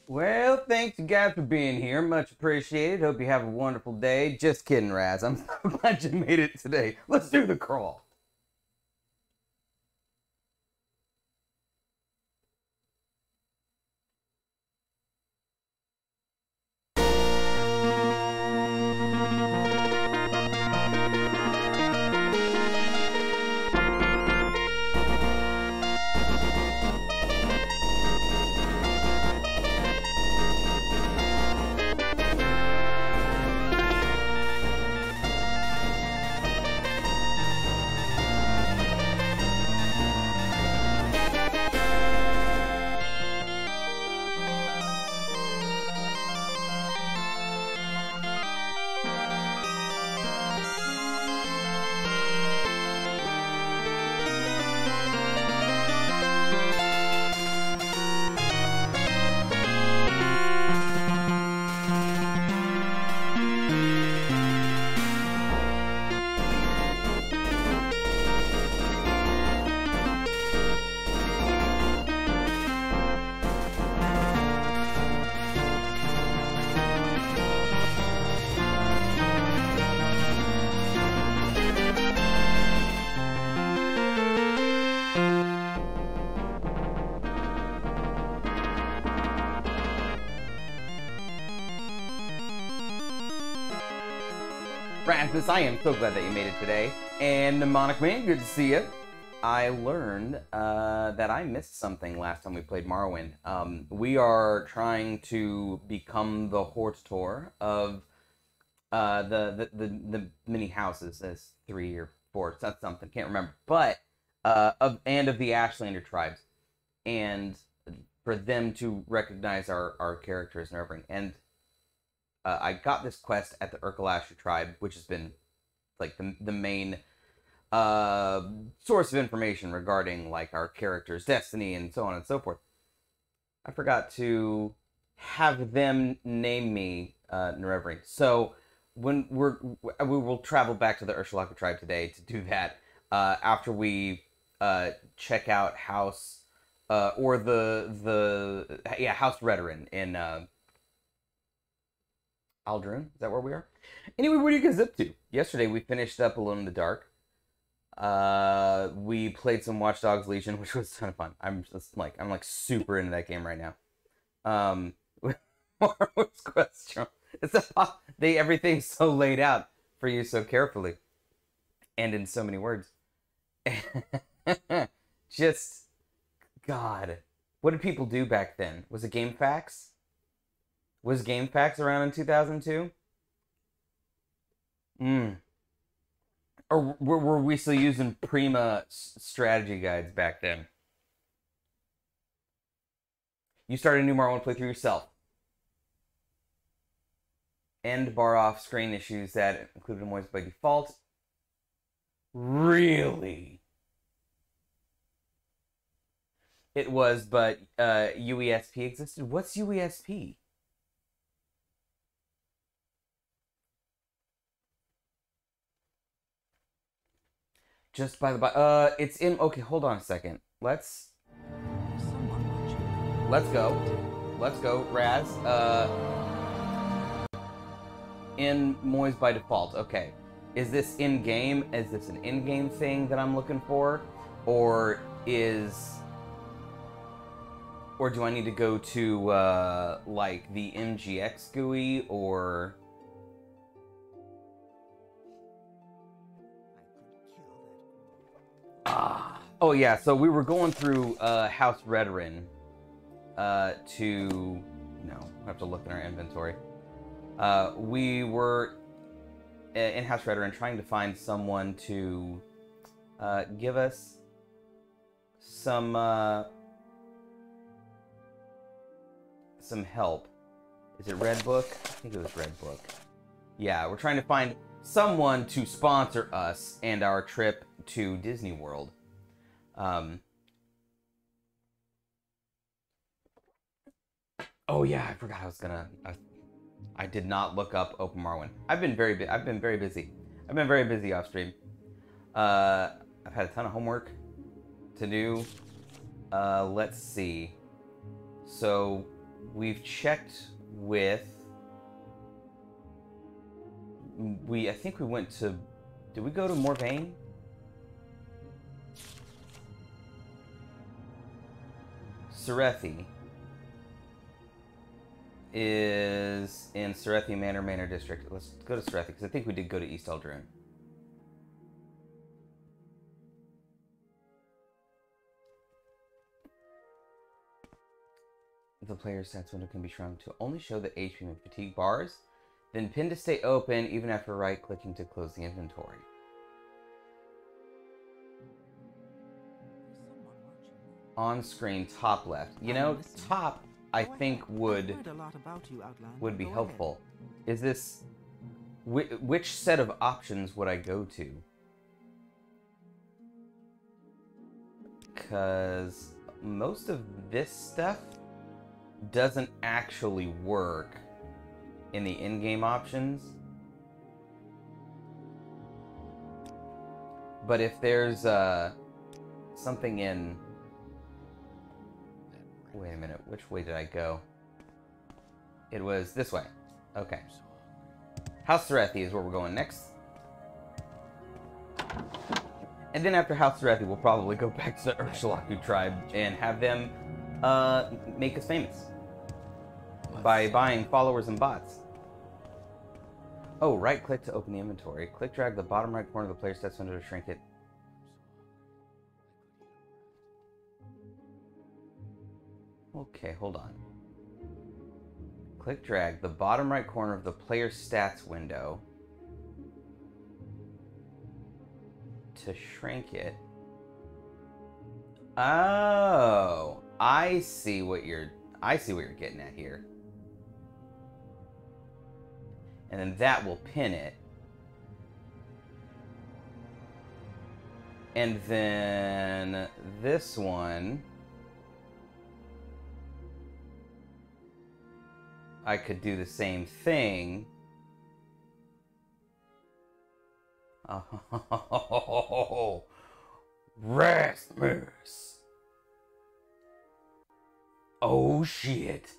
Well, thanks you guys for being here. Much appreciated. Hope you have a wonderful day. Just kidding, Raz. I'm glad you made it today. Let's do the crawl. Rasmus, I am so glad that you made it today. And Mnemonic Man, good to see you. I learned that I missed something last time we played Morrowind. We are trying to become the Hortator of the mini houses. There's 3 or 4, that's something, can't remember. But of the Ashlander tribes, and for them to recognize our characters and everything. And I got this quest at the Urkalasha tribe, which has been like the main source of information regarding like our character's destiny and so on and so forth. I forgot to have them name me Nerevri. So when we will travel back to the Urkalasha tribe today to do that after we check out House House Redoran in Aldrune. Is that where we are? Anyway, what are you guys up to? Yesterday we finished up Alone in the Dark. We played some Watch Dogs Legion, which was a ton of fun. I'm like super into that game right now. Morrow's question. Everything's so laid out for you so carefully, and in so many words. Just God, what did people do back then? Was it GameFAQs? Was GameFAQs around in 2002? Or were we still using Prima strategy guides back then? You started a new Morrowind playthrough yourself. End bar off screen issues that included Moist by default. Really? It was, but UESP existed. What's UESP? Just by the by, it's in. Okay, hold on a second. Let's go, Raz. In Moist by default. Okay, is this in game? Is this an in-game thing that I'm looking for, or do I need to go to like the MGX GUI or? Oh yeah, so we were going through House Redoran to... No, I have to look in our inventory. We were in House Redoran trying to find someone to give us some help. Is it Red Book? I think it was Red Book. Yeah, we're trying to find someone to sponsor us and our trip to Disney World. Oh yeah, I forgot I was gonna. I did not look up Open Morrowind. I've been very busy. I've been very busy off stream. I've had a ton of homework to do. Let's see. So We've checked with... I think we went to... Did we go to Morvain? Serethi is in Serethi Manor District. Let's go to Serethi, because I think we did go to East Eldrune. The player's stats window can be shrunk to only show the HP and fatigue bars, then pin to stay open even after right-clicking to close the inventory. On screen, top left. You know, top, I think, would be helpful. Is this... Which set of options would I go to? Because most of this stuff doesn't actually work in the in-game options. But if there's something in... Wait a minute, which way did I go? It was this way. Okay. House Serethi is where we're going next. And then after House Serethi, we'll probably go back to the Ursulaku tribe and have them make us famous. By buying followers and bots. Oh, right-click to open the inventory. Click-drag the bottom right corner of the player's stats window to shrink it. Okay, hold on. Click-drag the bottom right corner of the player's stats window to shrink it. Oh, I see what you're getting at here. And then that will pin it. And then this one, I could do the same thing. Oh, Rasmus. Oh, shit.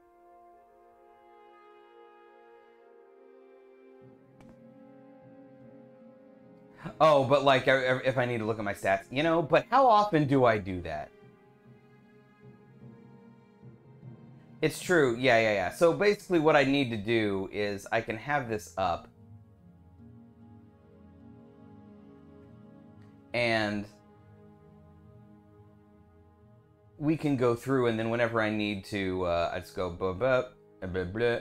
Oh, but like, if I need to look at my stats, you know, but how often do I do that? It's true, yeah. So basically what I need to do is I can have this up. And we can go through, and then whenever I need to, I just go blah, blah, blah, blah.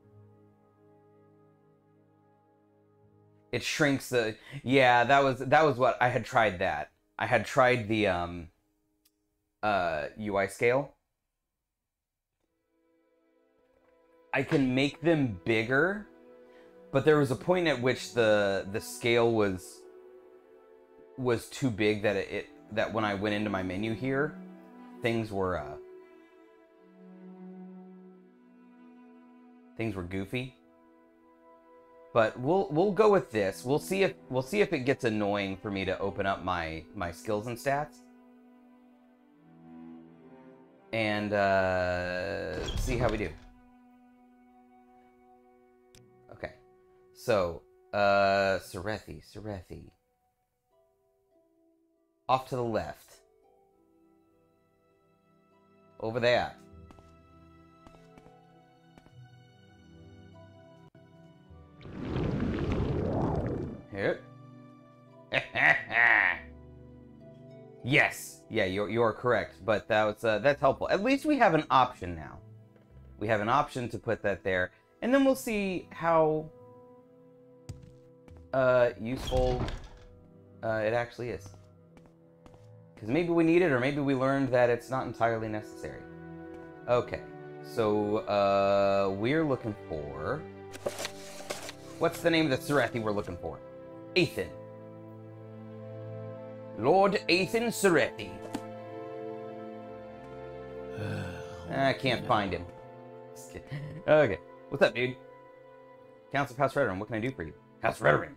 It shrinks the... Yeah, that was what... I had tried that. I had tried the UI scale. I can make them bigger, but there was a point at which the scale was too big that when I went into my menu here, things were goofy. But we'll go with this. We'll see if it gets annoying for me to open up my skills and stats. And see how we do. Okay. So, Serethi. Off to the left. Over there. Here. Yes. Yeah, you're correct. But that's helpful. At least we have an option now. We have an option to put that there. And then we'll see how useful it actually is. Because maybe we need it, or maybe we learned that it's not entirely necessary. Okay. So, we're looking for... What's the name of the Serethi we're looking for? Ethan. Lord Ethan Serethi. I can't find him. Okay. What's up, dude? Council of House Redoran, what can I do for you? House Redoran.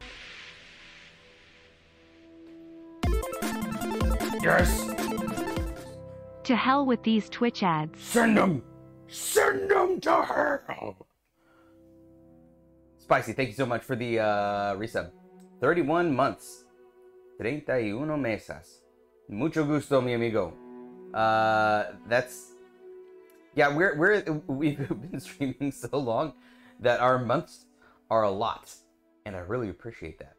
Yes! To hell with these Twitch ads. Send them! Send them to hell! Spicy, thank you so much for the resub. 31 months. 31 meses. Mucho gusto, mi amigo. That's... Yeah, we've been streaming so long that our months are a lot. And I really appreciate that.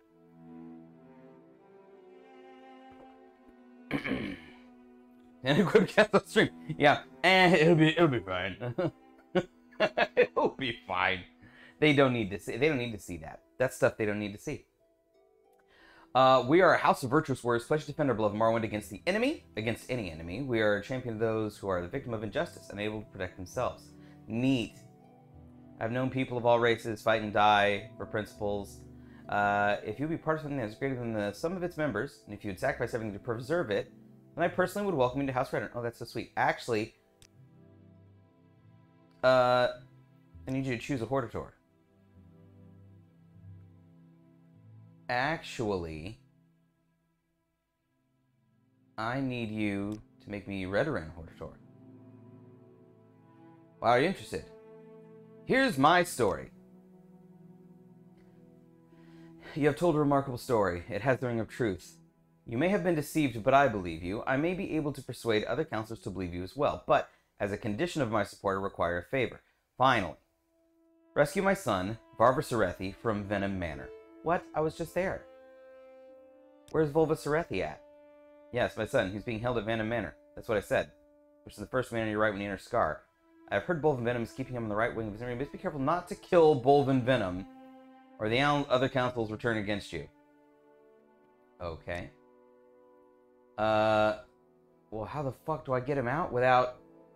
And equip cats on stream. Yeah, it'll be fine. It'll be fine. They don't need to see that. That's stuff they don't need to see. We are a house of virtuous warriors, pledged to defend our beloved Morrowind against the enemy, against any enemy. We are a champion of those who are the victim of injustice, unable to protect themselves. Neat. I've known people of all races fight and die for principles. If you'd be part of something that is greater than the sum of its members, and if you would sacrifice everything to preserve it, then I personally would welcome you to House Redden. Oh, that's so sweet. Actually, I need you to choose a Hortator. Actually, I need you to make me Redoran Hortator. Well, are you interested? Here's my story. You have told a remarkable story. It has the ring of truth. You may have been deceived, but I believe you. I may be able to persuade other counselors to believe you as well, but as a condition of my support, I require a favor. Finally, rescue my son, Varver Serethi, from Venom Manor. What? I was just there. Where's Volva Serethi at? Yes, my son. He's being held at Venom Manor. That's what I said. Which is the first man on your right when you enter Scar. I've heard Bolven Venom is keeping him on the right wing of his army. Just be careful not to kill Bolven Venom, or the other councils will turn against you. Okay. Well, how the fuck do I get him out without...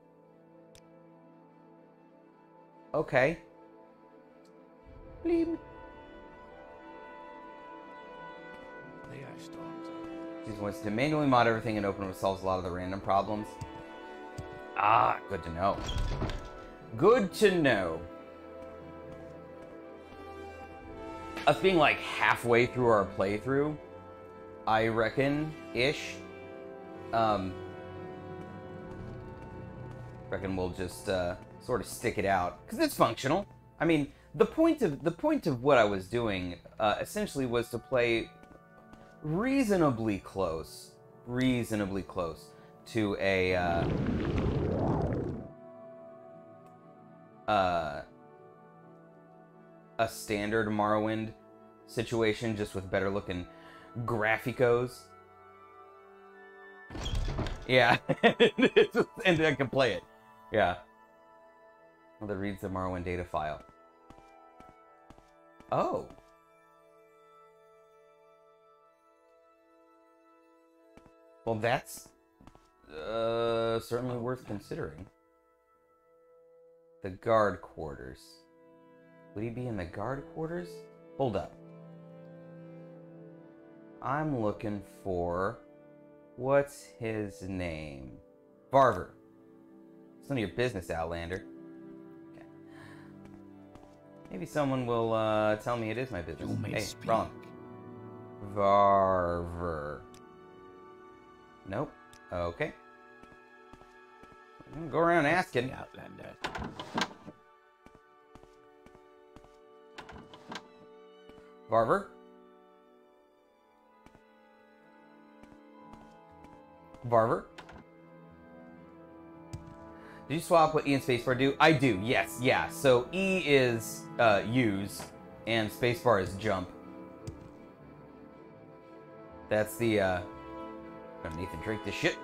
Okay. Bleep. He wants to manually mod everything and open it solves a lot of the random problems. Ah, good to know. Good to know. Us being like halfway through our playthrough, I reckon-ish, reckon we'll just sort of stick it out because it's functional. I mean, the point of what I was doing essentially was to play reasonably close to a standard Morrowind situation, just with better looking graphicos. Yeah, and I can play it. Yeah. Well, that reads the Morrowind data file. Oh. Well, that's certainly worth considering. The guard quarters. Would he be in the guard quarters? Hold up. I'm looking for... What's his name? Varver. It's none of your business, Outlander. Okay. Maybe someone will tell me it is my business. Hey, wrong. Varver. Nope. Okay. I'm gonna go around asking. Outlander. Varver? Varver? Did you swap what E and spacebar do? I do, yes, yeah. So E is use, and spacebar is jump. That's the, Nathan, drink this shit.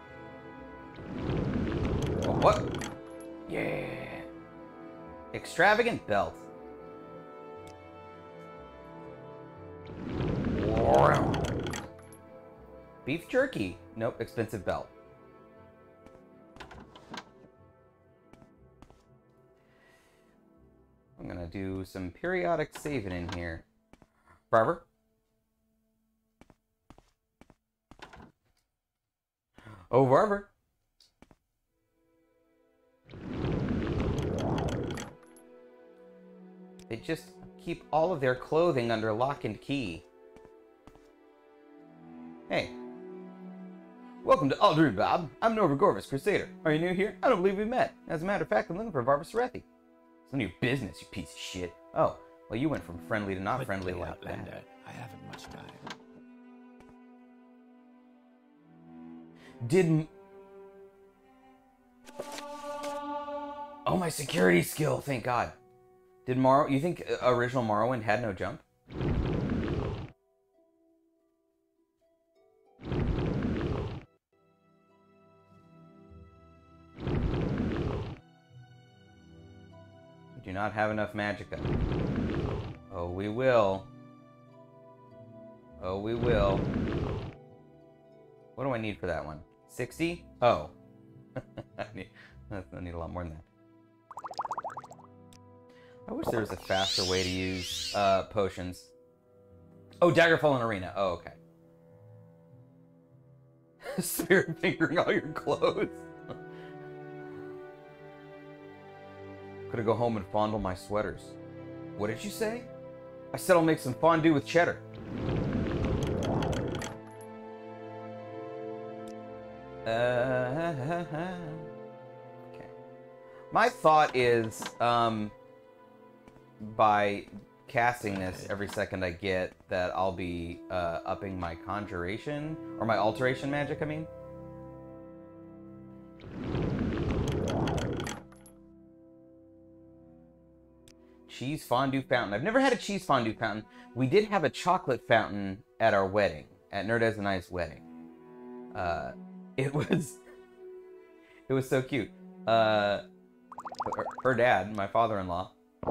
Oh, what? Yeah. Extravagant belt. Beef jerky. Nope, expensive belt. I'm gonna do some periodic saving in here. Barber? Oh, Barber. They just keep all of their clothing under lock and key. Hey. Welcome to Aldrin, Bob. I'm Nova Gorvis, Crusader. Are you new here? I don't believe we met. As a matter of fact, I'm looking for Varva Serethi. It's none of your business, you piece of shit. Oh, well, you went from friendly to not friendly like Outlander. that. I haven't much time. Oh, my security skill, thank God. Did you think original Morrowind had no jump? We do not have enough magicka. Oh, we will. Oh, we will. What do I need for that one? 60? Oh. I need a lot more than that. I wish there was a faster way to use potions. Oh, Daggerfall in Arena. Oh, okay. Spirit fingering all your clothes. Could I go home and fondle my sweaters? What did you say? I said I'll make some fondue with cheddar. Okay. My thought is, by casting this every second I get, that I'll be upping my conjuration, or my alteration magic, I mean. Cheese fondue fountain. I've never had a cheese fondue fountain. We did have a chocolate fountain at our wedding, at Nerdez and I's wedding. It was so cute. Her dad, my father-in-law,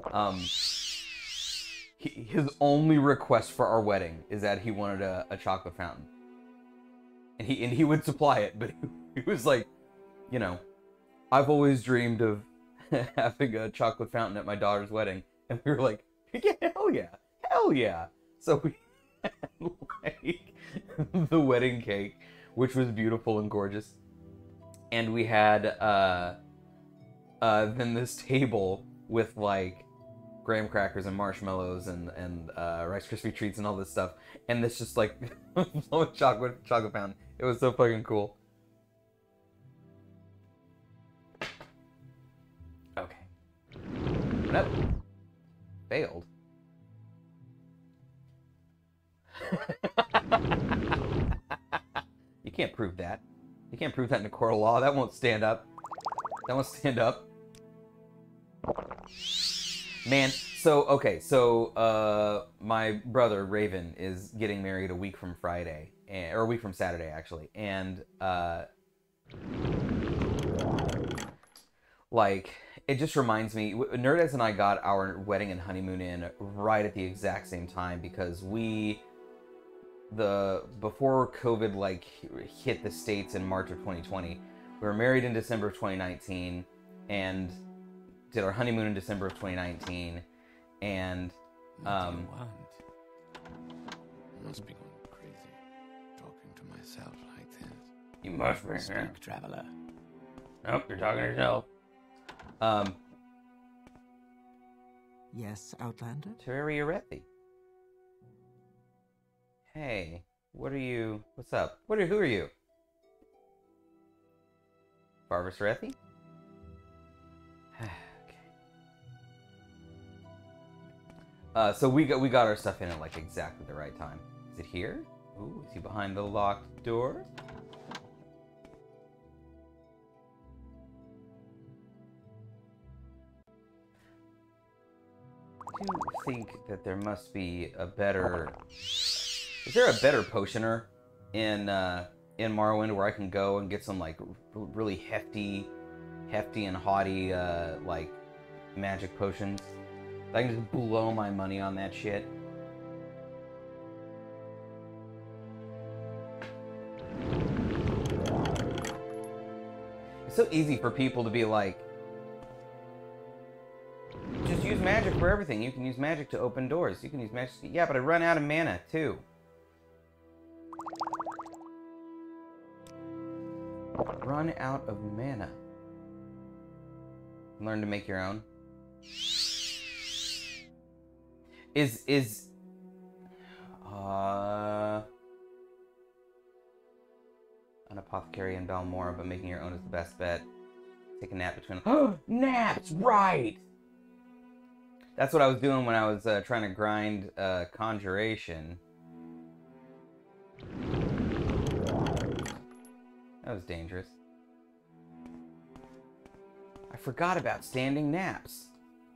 his only request for our wedding is that he wanted a chocolate fountain, and he would supply it, but he was like, you know, I've always dreamed of having a chocolate fountain at my daughter's wedding, and we were like, yeah, hell yeah. So we had like the wedding cake, which was beautiful and gorgeous, and we had then this table with like graham crackers and marshmallows and Rice Krispie treats and all this stuff, and this just like chocolate fountain. It was so fucking cool. Okay. Nope. Failed. You can't prove that. You can't prove that in a court of law. That won't stand up. That won't stand up. Man, so my brother Raven is getting married a week from Friday, or a week from Saturday actually, and like it just reminds me, Nerdez and I got our wedding and honeymoon in right at the exact same time, because before COVID like hit the States in March of 2020, we were married in December of 2019 and did our honeymoon in December of 2019, and I must be going crazy, talking to myself like this. You must be. Speak, traveler. Nope, you're talking to yourself. Yes, Outlander? Terry Arethi. Hey, what's up? Who are you? Varva Serethi? Okay. So we got our stuff in at like exactly the right time. Is it here? Ooh, is he behind the locked door? I do think that there must be a better... Is there a better potioner in Morrowind where I can go and get some like really hefty and haughty like magic potions? I can just blow my money on that shit. It's so easy for people to be like, just use magic for everything. You can use magic to open doors. You can use magic. Yeah, but I run out of mana too. Run out of mana. Learn to make your own. I an apothecary in Balmora, but making your own is the best bet. Take a nap between... Naps! Right! That's what I was doing when I was trying to grind Conjuration. That was dangerous. I forgot about standing naps.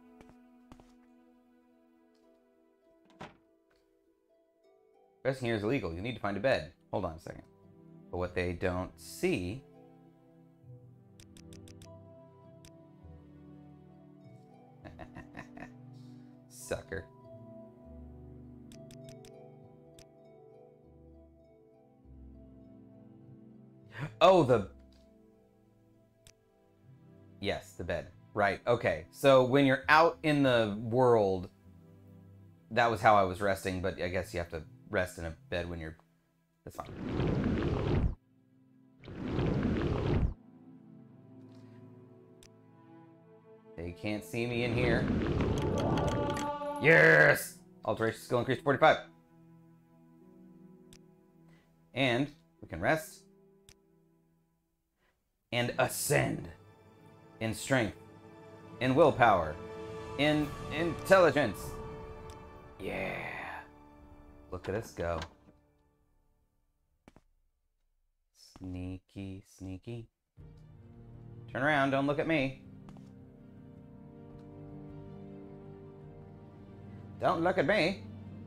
Resting here is illegal. You need to find a bed. Hold on a second. But what they don't see... Sucker. Oh, the... Yes, the bed. Right, okay. So when you're out in the world, that was how I was resting, but I guess you have to rest in a bed when you're... That's fine. They can't see me in here. Yes! Alteration skill increased to 45. And we can rest. And ascend. In strength. In willpower. In intelligence. Yeah. Look at us go. Sneaky, sneaky. Turn around, don't look at me. Don't look at me.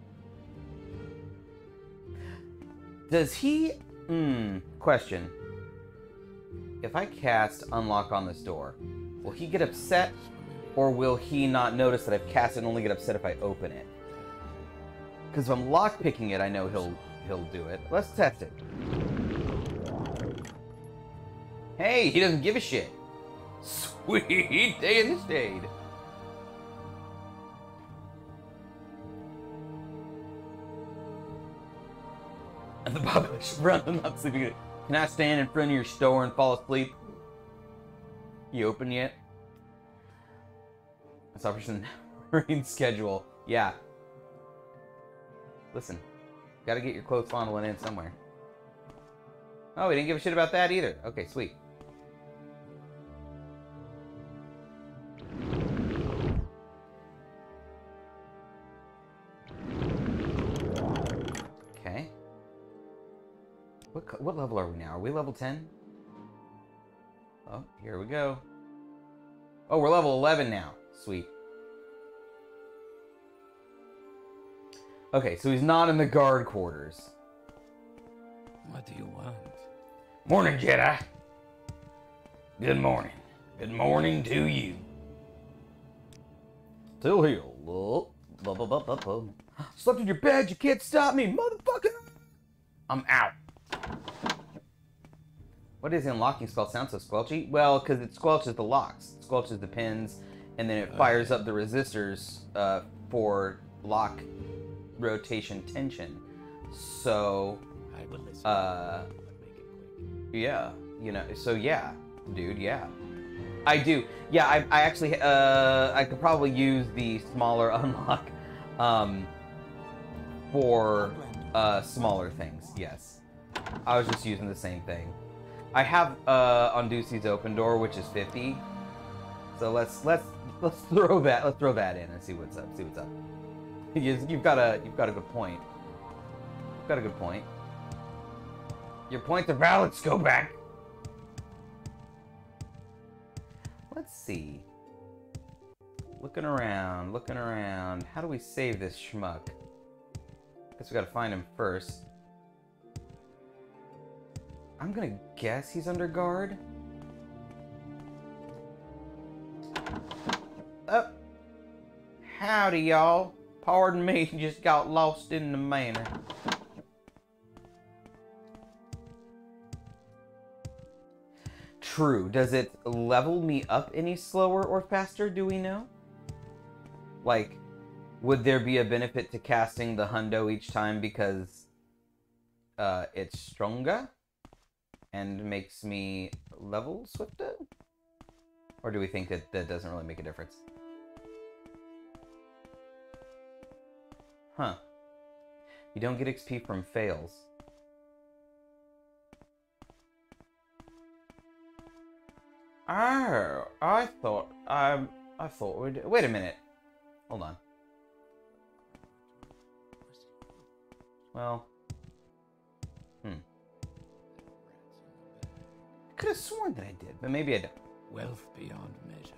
Does he... question. If I cast Unlock on this door, will he get upset? Or will he not notice that I've cast it and only get upset if I open it? Because if I'm lockpicking it, I know he'll do it. Let's test it. Hey, he doesn't give a shit. Sweet day in the shade. And the population runs, not sleeping. Can I stand in front of your store and fall asleep? You open yet? That's Operation Marine schedule. Yeah. Listen, gotta get your clothes fondling in somewhere. Oh, he didn't give a shit about that either. Okay, sweet. Okay. What level are we now? Are we level 10? Oh, here we go. Oh, we're level 11 now. Sweet. Okay, so he's not in the guard quarters. What do you want? Morning, Jedi. Good morning. Good morning to you. Still here. Slept in your bed. You can't stop me, motherfucker. I'm out. What is the unlocking spell sound so squelchy? Well, because it squelches the locks. It squelches the pins, and then it fires up the resistors for lock rotation tension. So, I will listen. but make it quick. Yeah, you know, so yeah, dude, yeah. I do. Yeah, I actually, I could probably use the smaller unlock for smaller things, yes. I was just using the same thing. I have Ondusi's open door, which is 50. So let's throw that in and see what's up. See what's up. You've got a good point. You've got a good point. Your points are valid, Skoback. Let's see. Looking around. How do we save this schmuck? Guess we gotta find him first. I'm gonna guess he's under guard. Oh. Howdy, y'all. Pardon me, just got lost in the manor. True. Does it level me up any slower or faster, do we know? Like, would there be a benefit to casting the hundo each time because it's stronger and makes me level swifter? Or do we think that that doesn't really make a difference? Huh. You don't get XP from fails. Oh, I thought we'd... Wait a minute. Hold on. Well... I could have sworn that I did, but maybe I don't. Wealth beyond measure.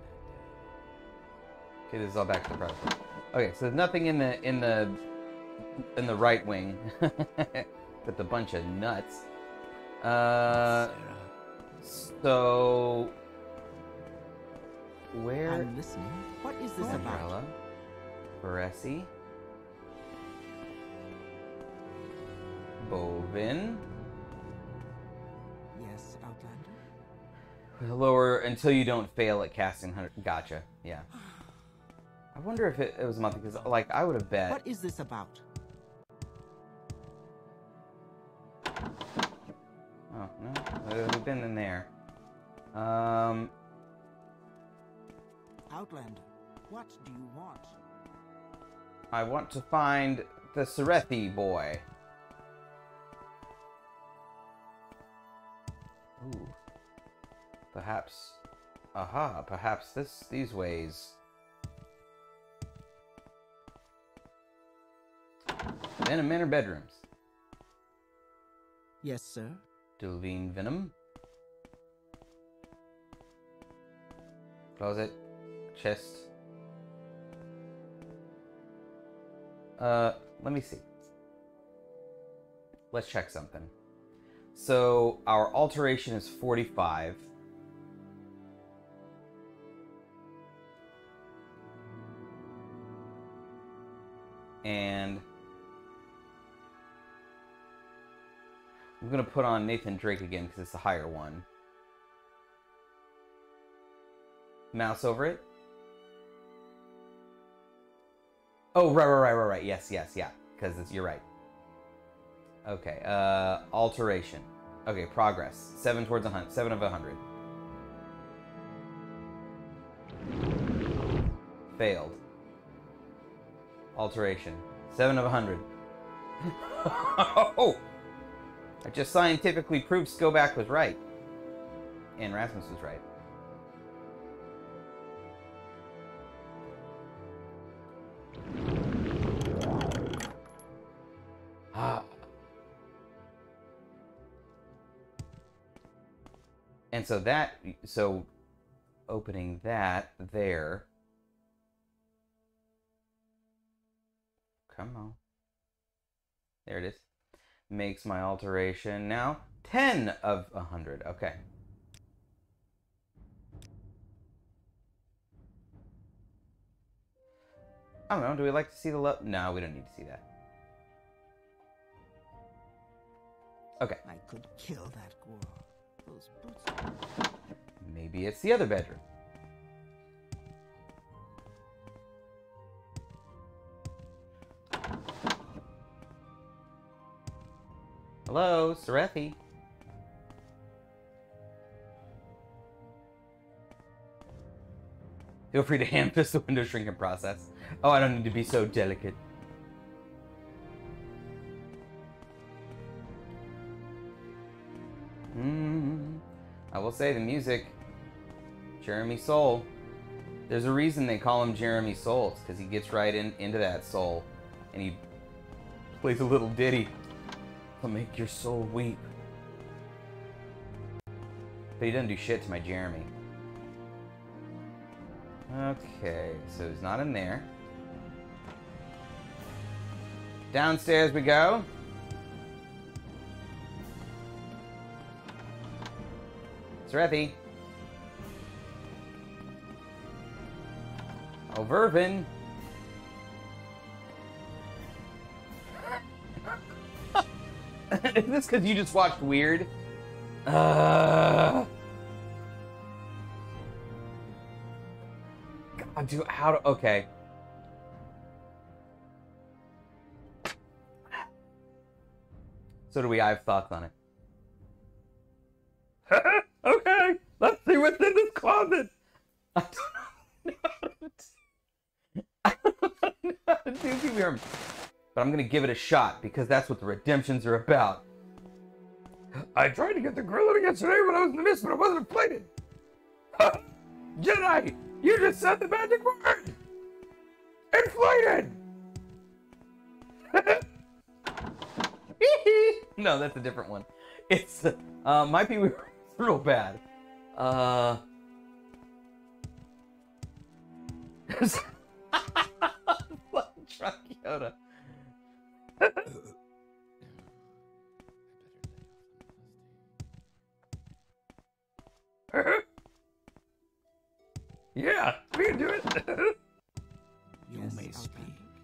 Okay, this is all back to the present. Okay, so there's nothing in the right wing. With a bunch of nuts. So where? I'm listening. What is this about? Umbrella. Varessi. Bovin. Yes, Outlander. Lower until you don't fail at casting 100. Gotcha. Yeah. I wonder if it was a month because, like, I would have bet. What is this about? Oh no, we've been in there. Outlander, what do you want? I want to find the Serethi boy. Ooh. Perhaps. Aha, perhaps these ways. Venom Manor bedrooms. Yes, sir. Dulvine Venom. Closet. Chest. Let me see. Let's check something. So, our alteration is 45. And I'm going to put on Nathan Drake again because it's a higher one. Mouse over it. Oh, right. Yes, yeah. Because you're right. Okay, alteration. Okay, progress. 7 towards 100. 7 of 100. Failed. Alteration. 7 of 100. Oh! I just scientifically proved Skoback was right. And Rasmus was right. And so opening that there. Come on. There it is. Makes my alteration now 10 of 100. Okay. I don't know. Do we like to see the love? No, we don't need to see that. Okay. I could kill that Gwar. Those boots. Maybe it's the other bedroom. Hello, Serethi. Feel free to hand fist the window shrinking process. Oh, I don't need to be so delicate. I will say the music, Jeremy Soule. There's a reason they call him Jeremy Soule. It's because he gets right into that soul, and he plays a little ditty. He'll make your soul weep. But he doesn't do shit to my Jeremy. Okay, so he's not in there. Downstairs we go. Serethi. Oh, Vervin. Is this because you just watched Weird? God, dude, how to... Okay. So do we. I have thoughts on it. Okay, let's see what's in this closet. I don't know how to do Humor. But I'm going to give it a shot because that's what the redemptions are about. I tried to get the grill in yesterday when I was in the mist, but it wasn't inflated. Jedi, you just said the magic word! Inflated! No, that's a different one. It's, might be real bad. Drunk Yoda. Yeah, we can do it. You Yes, may I'll speak.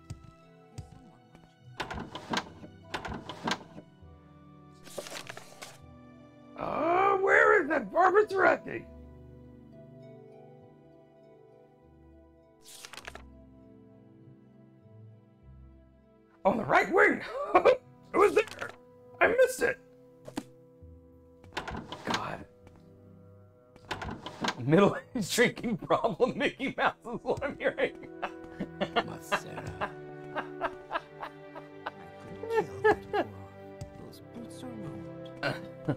Where is that Barbara Toretti? On the right wing. It was there. I missed it. God. Middle-aged drinking problem, Mickey Mouse is what I'm hearing. Marcella. I could kill that dwarf. Those boots are ruined.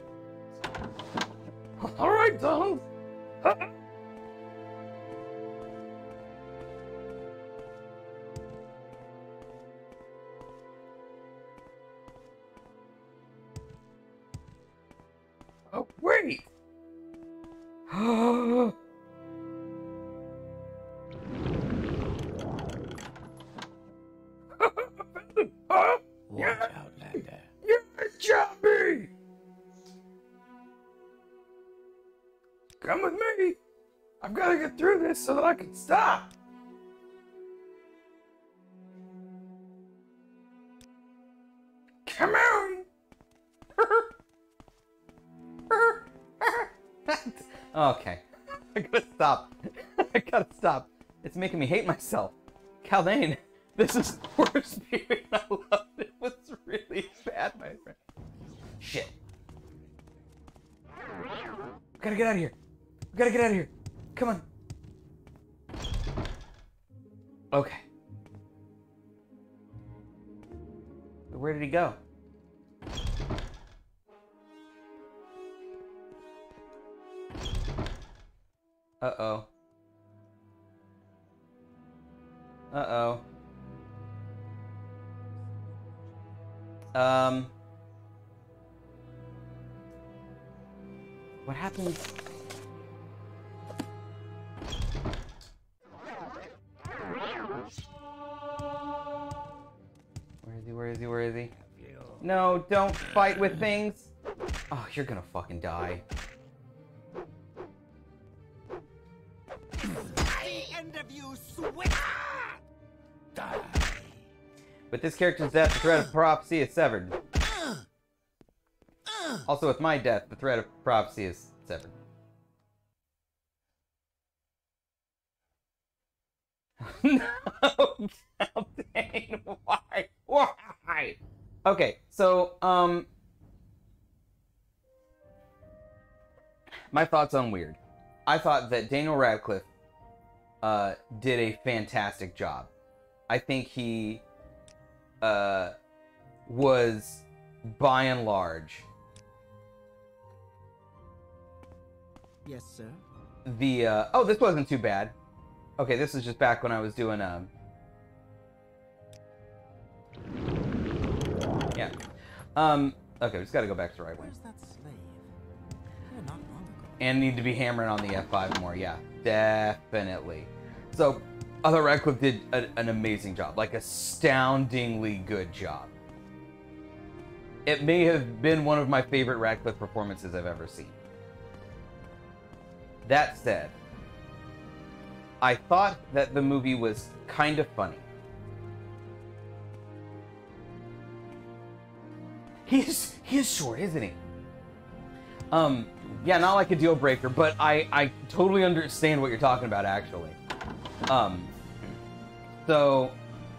All right, Donald. Oh, wait. Huh? Watch out, Lander. You're Johnny! Come with me! I've got to get through this so that I can stop! Come on! Okay. I gotta stop. I gotta stop. It's making me hate myself. Caldane, this is the worst period. I loved it. It was really bad, my friend. Shit. We gotta get out of here. We gotta get out of here. Come on. Okay. Where did he go? Uh-oh. Uh-oh. What happened? Where is he? Where is he? Where is he? No, don't fight with things. Oh, you're gonna fucking die. The end of you, switch! Die. With this character's death, the thread of prophecy is severed. Also, with my death, the thread of prophecy is severed. No, Caldane, why? Why? Okay, so, my thoughts on Weird. I thought that Daniel Radcliffe did a fantastic job. I think he was, by and large, Yes, sir. the oh, this wasn't too bad. Okay, this is just back when I was doing yeah. Okay, we just gotta go back to the right wing. Where's that slave? Oh, not long ago. And need to be hammering on the F5 more, yeah, definitely. So, I thought Radcliffe did an amazing job, like astoundingly good job. It may have been one of my favorite Radcliffe performances I've ever seen. That said, I thought that the movie was kind of funny. He is short, isn't he? Yeah, not like a deal breaker, but I totally understand what you're talking about, actually. So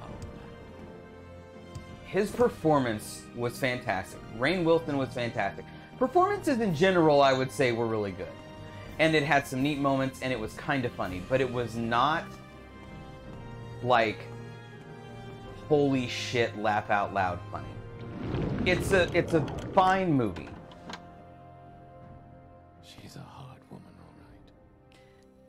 his performance was fantastic. Rainn Wilson was fantastic. Performances in general, I would say, were really good. And it had some neat moments, and it was kind of funny, but it was not like holy shit, laugh out loud funny. It's a fine movie. She's a hard woman, all right.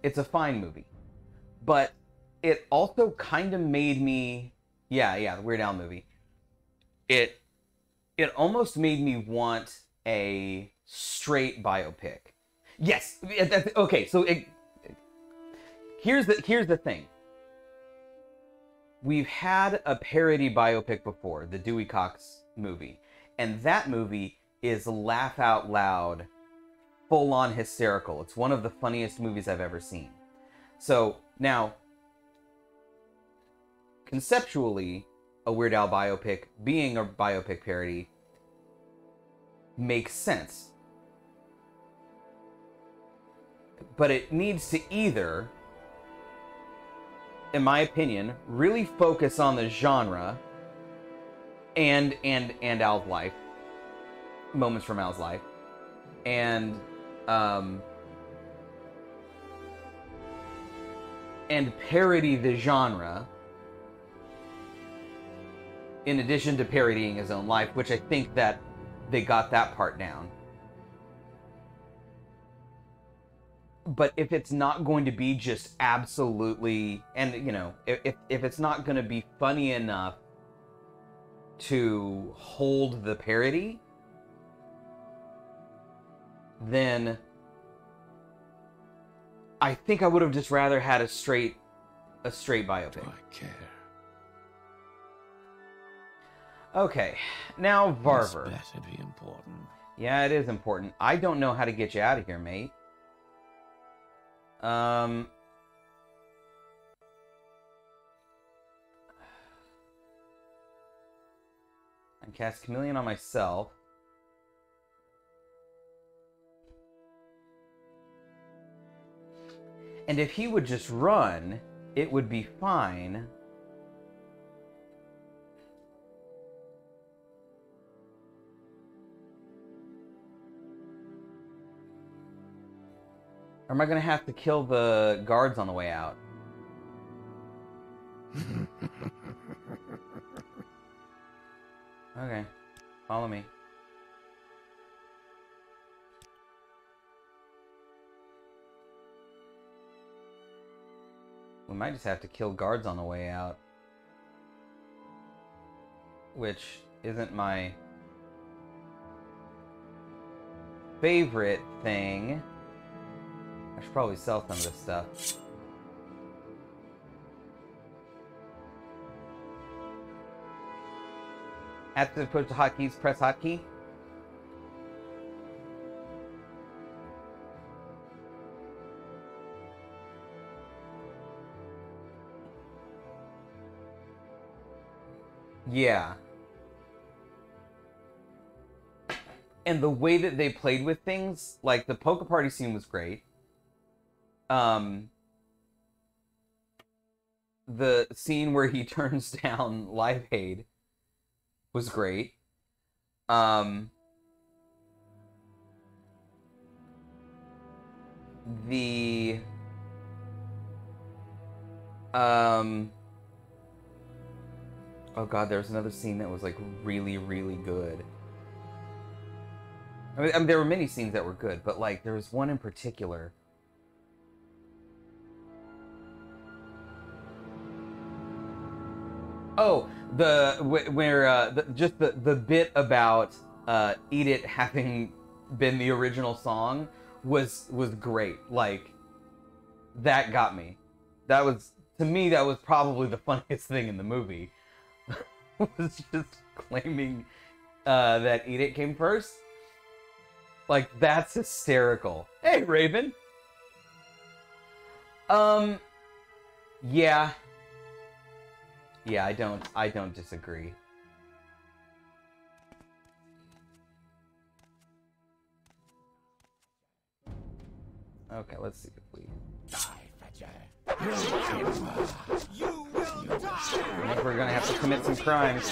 It's a fine movie. But it also kind of made me... Yeah, the Weird Al movie. It almost made me want a straight biopic. Yes. Okay, so here's the thing. We've had a parody biopic before, the Dewey Cox movie. And that movie is laugh out loud, full-on hysterical. It's one of the funniest movies I've ever seen. So, now, conceptually, a Weird Al biopic being a biopic parody makes sense. But it needs to either, in my opinion, really focus on the genre and Al's life, moments from Al's life, and parody the genre in addition to parodying his own life, which I think that they got that part down. But if it's not going to be just absolutely, and you know, if it's not going to be funny enough to hold the parody, then I think I would have just rather had a straight biopic. Do I care? Okay, now Varver. This better be important. Yeah, it is important. I don't know how to get you out of here, mate. I cast Chameleon on myself. And if he would just run, it would be fine. Or am I going to have to kill the guards on the way out? Okay. Follow me. We might just have to kill guards on the way out. Which isn't my favorite thing. I should probably sell some of this stuff. After push the hotkeys, press hotkey. Yeah. And the way that they played with things, like the poker party scene was great. The scene where he turns down Live Aid was great. Oh god, there was another scene that was like really, really good. I mean, there were many scenes that were good, but like there was one in particular. Oh, just the bit about "Eat It" having been the original song was great. Like, that got me. That was, to me, that was probably the funniest thing in the movie. Was just claiming that "Eat It" came first. Like, that's hysterical. Hey, Raven. Yeah. Yeah, I don't disagree. Okay, let's see if we... You will die! I think we're gonna have to commit some crimes.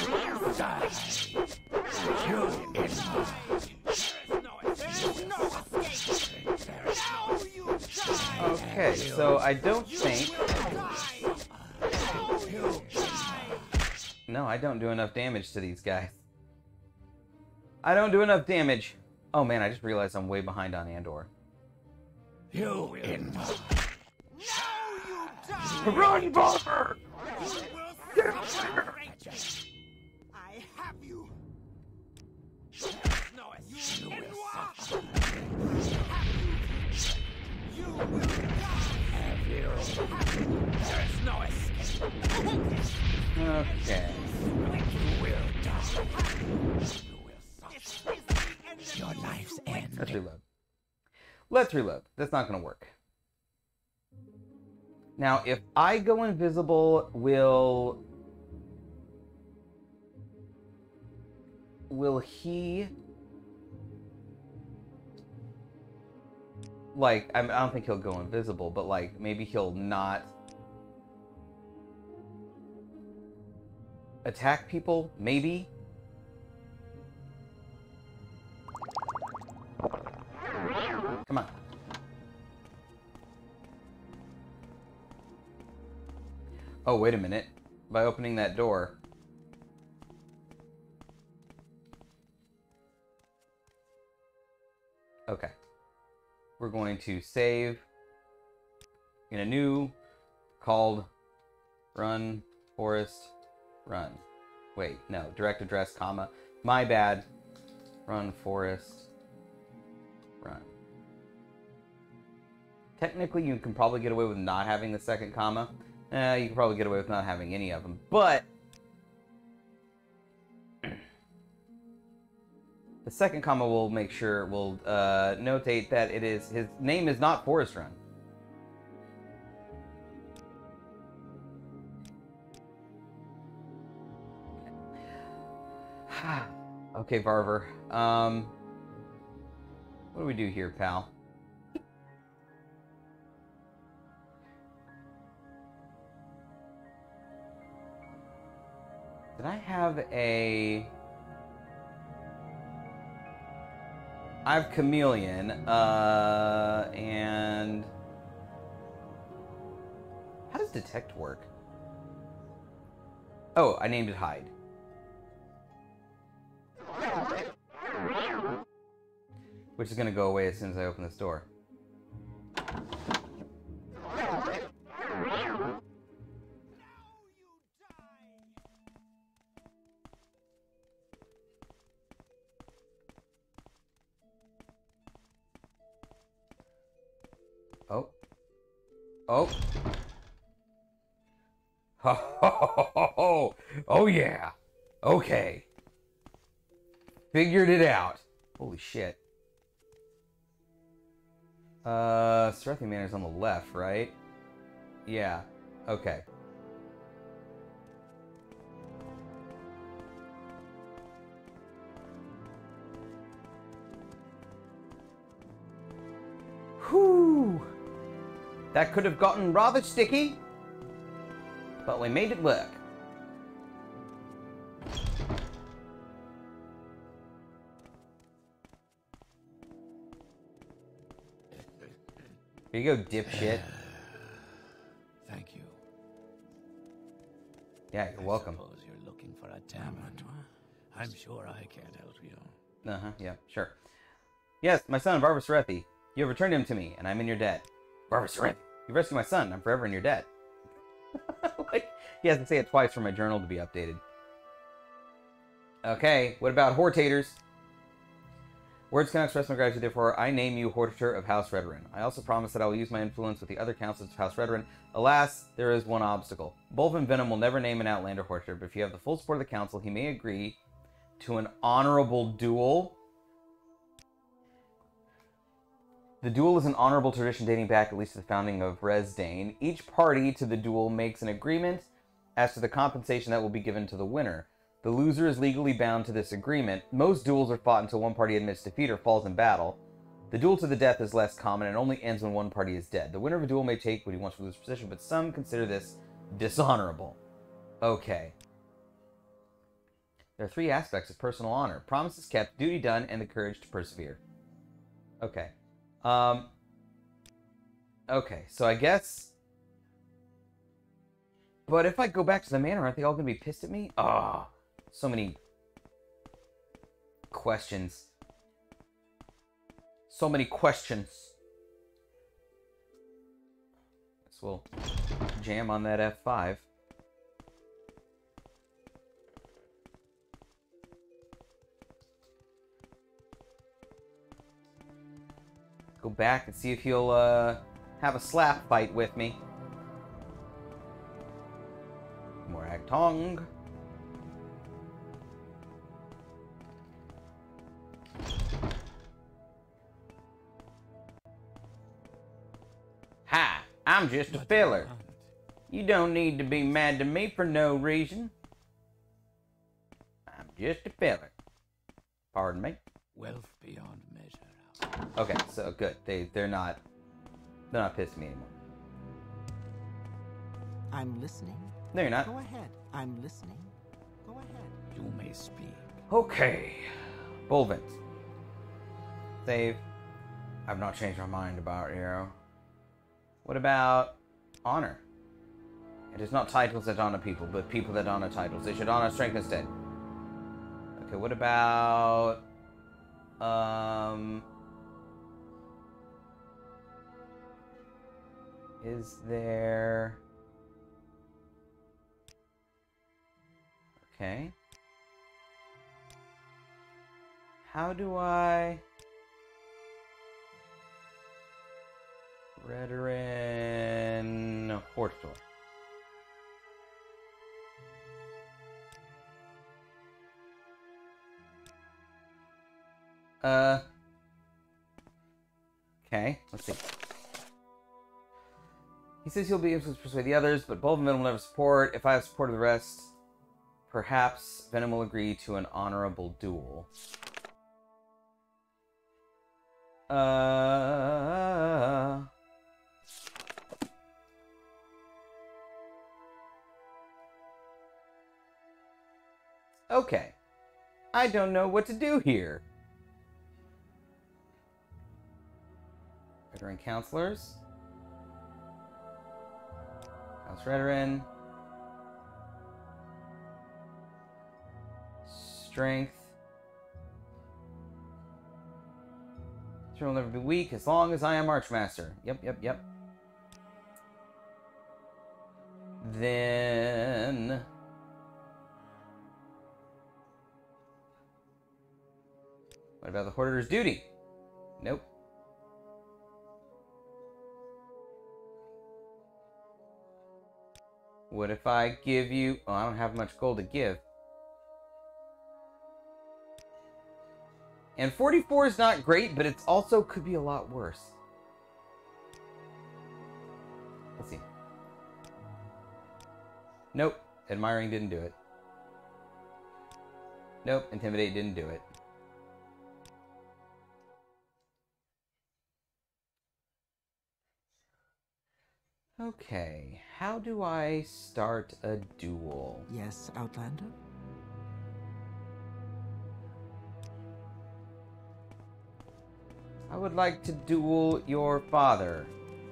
Okay, so I don't think... No, I don't do enough damage to these guys. I don't do enough damage. Oh man, I just realized I'm way behind on Andor. Run, Buffer! You will suffer. I have you. No, you will suffer. You will die. Have you? There's no escape. Okay. You will die. You will suffer. Your life's end. Let's reload. Let's reload. That's not going to work. Now, if I go invisible, will he... Like, I don't think he'll go invisible, but, like, maybe he'll not attack people? Maybe? Come on. Oh, wait a minute. By opening that door... Okay. We're going to save in a new called Run Forest Run. Wait, no. Direct address, comma. My bad. Run Forest Run. Technically, you can probably get away with not having the second comma. You can probably get away with not having any of them. But the second comma will make sure, will notate that it is, his name is not Forest Run. Okay, Varver. What do we do here, pal? Did I have a... I have Chameleon, and... How does Detect work? Oh, I named it Hide. Which is going to go away as soon as I open this door. Oh. Oh. Ho, ho, ho, ho, ho. Oh, yeah. Okay. Figured it out. Holy shit. Serethi Manor's on the left, right? Yeah. Okay. Whew. That could have gotten rather sticky, but we made it work. Here you go, dipshit. Thank you. Yeah, you're welcome. I suppose you're looking for a talent. I'm sure I can't help you. Uh-huh, yeah, sure. Yes, my son, Varver Serethi. You have returned him to me, and I'm in your debt. Varver Serethi, you rescued my son, I'm forever in your debt. Like, he has to say it twice for my journal to be updated. Okay, what about Hortators? Words cannot express my gratitude, therefore I name you Hortator of House Redoran. I also promise that I will use my influence with the other councils of House Redoran. Alas, there is one obstacle. Bolvin Venom will never name an Outlander Hortator, but if you have the full support of the council, he may agree to an honorable duel. The duel is an honorable tradition dating back at least to the founding of Resdane. Each party to the duel makes an agreement as to the compensation that will be given to the winner. The loser is legally bound to this agreement. Most duels are fought until one party admits defeat or falls in battle. The duel to the death is less common and only ends when one party is dead. The winner of a duel may take what he wants for loser's position, but some consider this dishonorable. Okay. There are three aspects of personal honor: promises kept, duty done, and the courage to persevere. Okay. Okay, so I guess... But if I go back to the manor, aren't they all going to be pissed at me? Ah, so many questions. So many questions. Guess we'll jam on that F5. Go back and see if he'll have a slap fight with me. Morag Tong. Hi, I'm just a What do you filler. want? You don't need to be mad to me for no reason. I'm just a filler. Pardon me. Wealth beyond measure. Okay, so good. They're not pissing me anymore. I'm listening. No, you're not. Go ahead. I'm listening. Go ahead. You may speak. Okay. Bolvent. Save. I've not changed my mind about Hero. What about honor? It is not titles that honor people, but people that honor titles. They should honor strength instead. Okay, what about is there... Okay. How do I... Redoran Hortor. Okay, let's see. He says he'll be able to persuade the others, but Bulb and Venom will never support. If I have support of the rest, perhaps Venom will agree to an honorable duel. Okay. I don't know what to do here. Veteran counselors. House Veteran. Strength. Sure will never be weak as long as I am Archmaster. Yep. Then... What about the Hoarder's duty? Nope. What if I give you... Oh, I don't have much gold to give. And 44 is not great, but it's also could be a lot worse. Let's see. Nope. Admiring didn't do it. Nope. Intimidate didn't do it. Okay. How do I start a duel? Yes, Outlander? I would like to duel your father.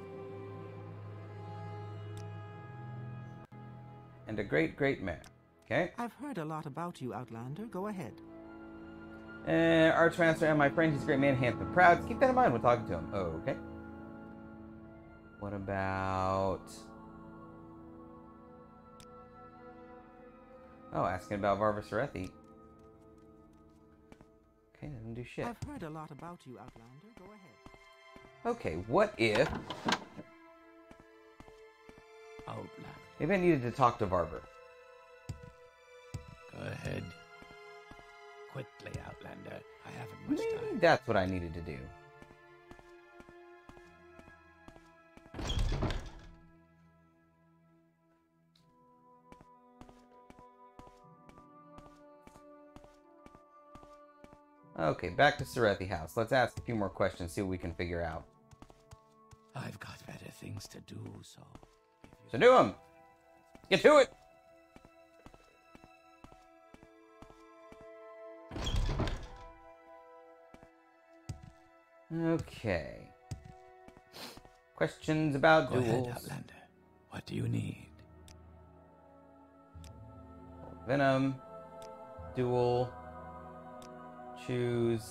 And a great man. Okay? I've heard a lot about you, Outlander. Go ahead. Archmaster and my friend, he's a great man, handsome, proud. Keep that in mind when talking to him. Oh, okay. What about... Oh, asking about Varva Serethi. Okay, doesn't do shit. I've heard a lot about you, Outlander. Go ahead. Okay, what if... Outlander. Maybe I needed to talk to Varver. Go ahead. Quickly, Outlander. I haven't much Maybe time. that's what I needed to do. Okay, back to Serethi House. Let's ask a few more questions, see what we can figure out. I've got better things to do, so... So do them! Get to it! Okay. Questions about Go duels. ahead, Outlander. What do you need? Venom. Duel. Choose.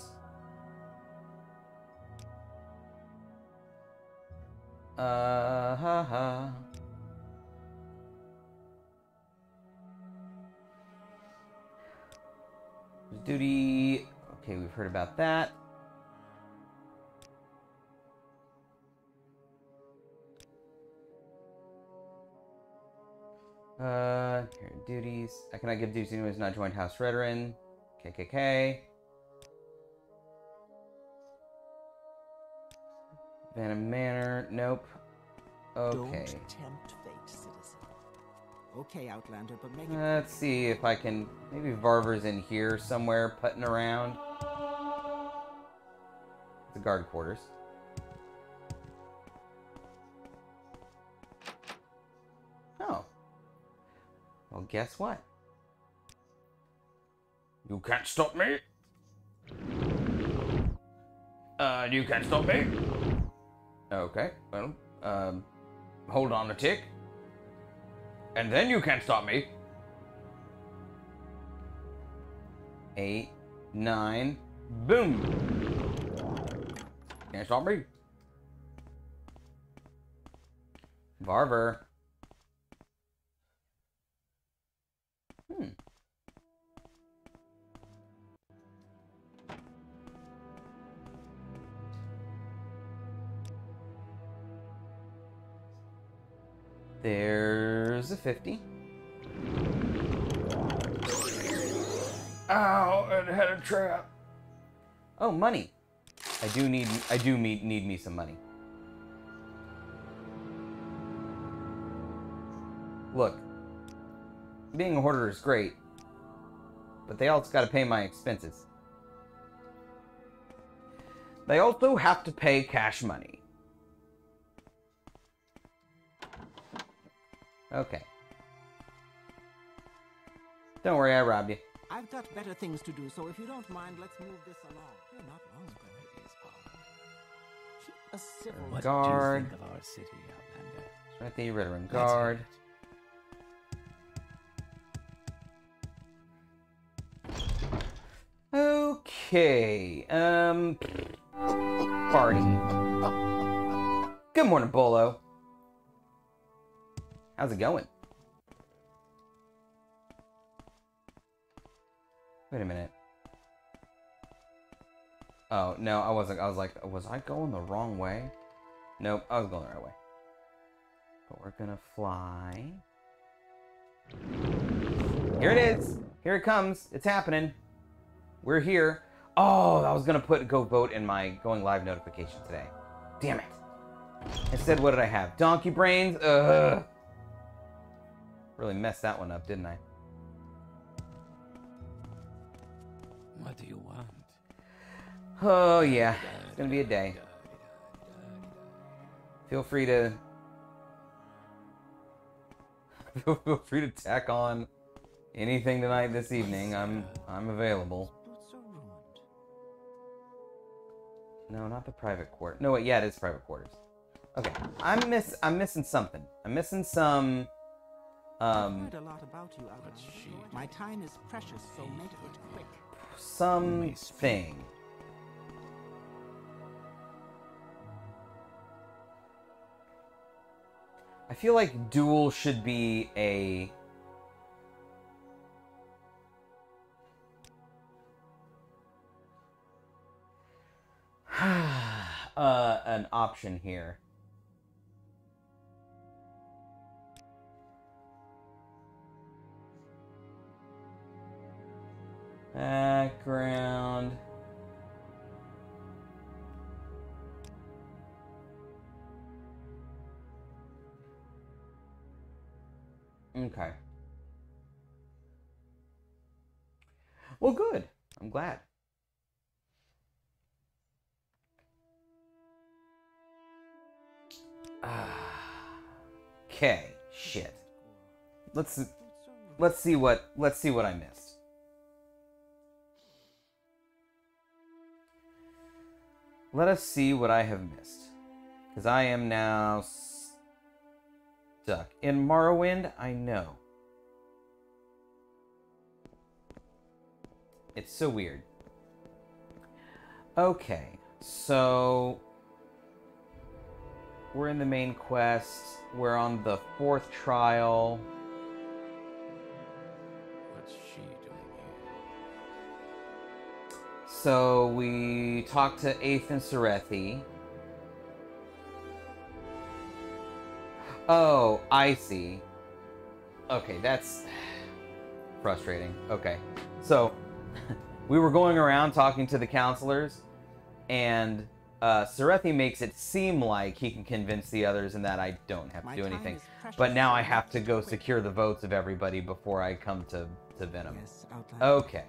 duty. Okay, we've heard about that. Here are duties. I cannot give duties to anyone who has not joined House Redoran. KKK. Vanna Manor. Nope. Okay. Don't tempt fate, citizen. Okay, Outlander, but make it... Let's see if I can... Maybe Varver's in here somewhere, putting around. The guard quarters. Oh. Well, guess what? You can't stop me. You can't stop me. Okay, well, hold on a tick. And then you can't stop me. 8, 9, boom. Can't stop me. Varver. There's a 50. Ow, it had a trap. Oh, money. I do need me some money. Look, being a hoarder is great, but they also got to pay my expenses. They also have to pay cash money. Okay. Don't worry, I robbed you. I've got better things to do, so if you don't mind, let's move this along. You're not wrong, Keep a civil... What Guard. do you think of our city, Outlander? Right there, Redoran Let's guard. hear Okay. Party. Good morning, Bolo. How's it going? Wait a minute. Oh, no, I wasn't. I was like, was I going the wrong way? Nope, I was going the right way. But we're gonna fly. Here it is. Here it comes. It's happening. We're here. Oh, I was gonna go vote in my going live notification today. Damn it. Instead, what did I have? Donkey brains? Ugh. Really messed that one up, didn't I? What do you want? Oh, yeah. It's gonna be a day. Feel free to... Feel free to tack on anything tonight this evening. I'm available. Boots are ruined. No, not the private quarter. No, wait, yeah, it is private quarters. Okay. I'm missing something. I'm missing some... I've heard a lot about you, Outlander. My time is precious, so make it quick. something. I feel like duel should be a... an option here. Background. Okay. Well, good. I'm glad. Okay. Shit. Let's see what I missed. Let us see what I have missed. Because I am now stuck. In Morrowind, I know. It's so weird. Okay, so... we're in the main quest. We're on the 4th trial. What's she doing here? So we talked to Aethan Serethi. Oh, I see. Okay, that's frustrating. Okay. So we were going around talking to the counselors, and Serethi makes it seem like he can convince the others and that I don't have to do anything. But now I have to go secure the votes of everybody before I come to Venom. Yes, Outlander. Okay.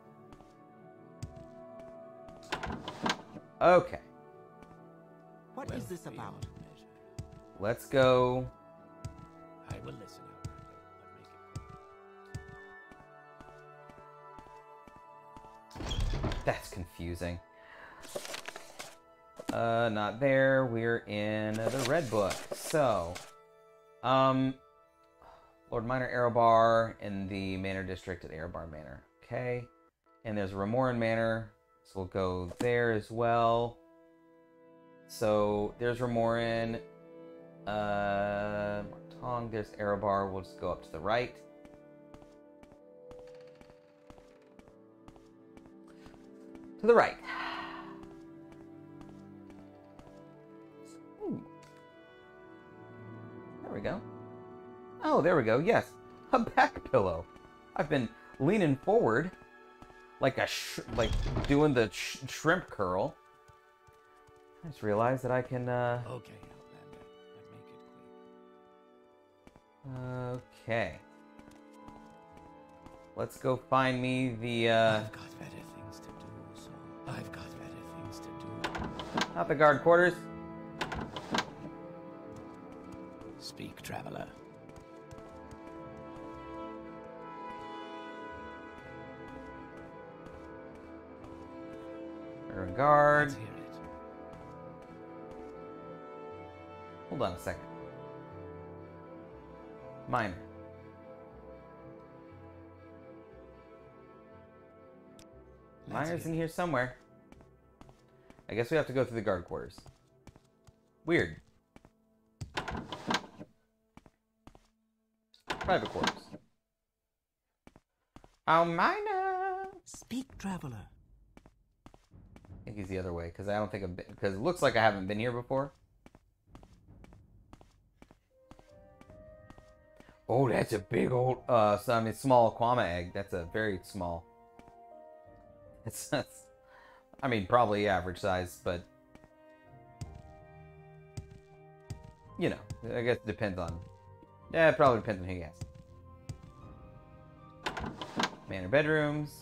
Okay. What is this about? Let's go. I will listen, but make it That's confusing. Not there. We're in the Red Book. So, Lord Minor Erebar in the Manor District at Erebar Manor. Okay. And there's Remoran Manor. So we'll go there as well. So there's Remoran. Martong. There's Erebar. We'll just go up to the right. To the right. Ooh. There we go. Oh, there we go. Yes, a back pillow. I've been leaning forward, like like doing the shrimp curl. I just realized that I can. Okay, Outlander, but make it quick. Okay. Let's go find me the. I've got better things to do, so I've got better things to do. Not the guard quarters. Speak, traveler. Or a guard. Let's hear it. Hold on a second. Minor. Miner's in here somewhere. I guess we have to go through the guard quarters. Weird. Private quarters. Oh, Minor! Speak, traveler. I think he's the other way, because I don't think I've been, because it looks like I haven't been here before. Oh, that's a big old, small Aquama egg. That's a very small. It's I mean, probably average size, but you know, I guess it depends on. Yeah, it probably depends on who you ask. Manor bedrooms.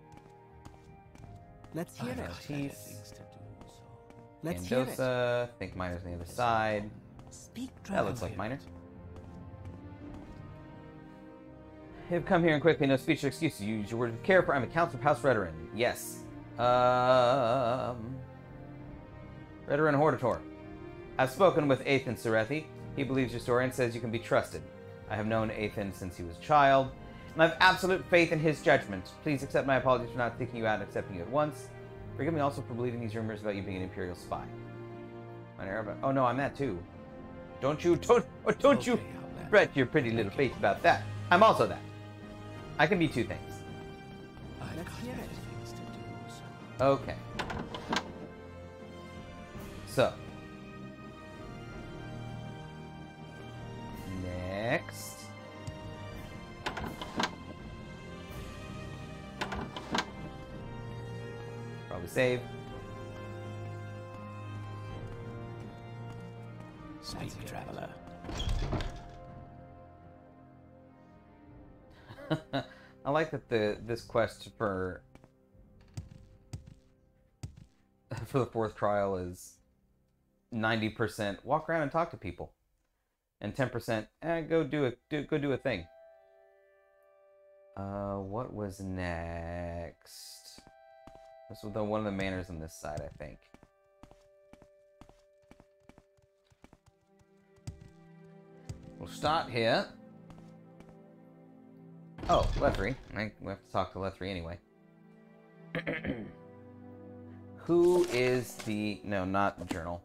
Let's hear I've it. got better things to do, so Let's hear it. Mendoza. I think Miner's on the other side. Speak, That traveler. looks like Minor. Have come here and quickly, no speech or excuses. Use your word of care, for I'm a counselor of House Redoran. Yes. Redoran Hortator. I've spoken with Aethan Serethi. He believes your story and says you can be trusted. I have known Aethan since he was a child, and I have absolute faith in his judgment. Please accept my apologies for not thinking you out and accepting you at once. Forgive me also for believing these rumors about you being an Imperial spy. Oh no, I'm that too. Don't you Okay, fret your pretty little face about that. I'm also that. I can be two things. I've Let's got hear better it. things to do, so Okay. So. Next. Probably save. speak, traveler. I like that this quest for the fourth trial is 90% walk around and talk to people, and 10% go do a thing. What was next? This was one of the manors on this side, I think. We'll start here. Oh, Lethri. We have to talk to Lethri anyway. Who is the... No, not the journal.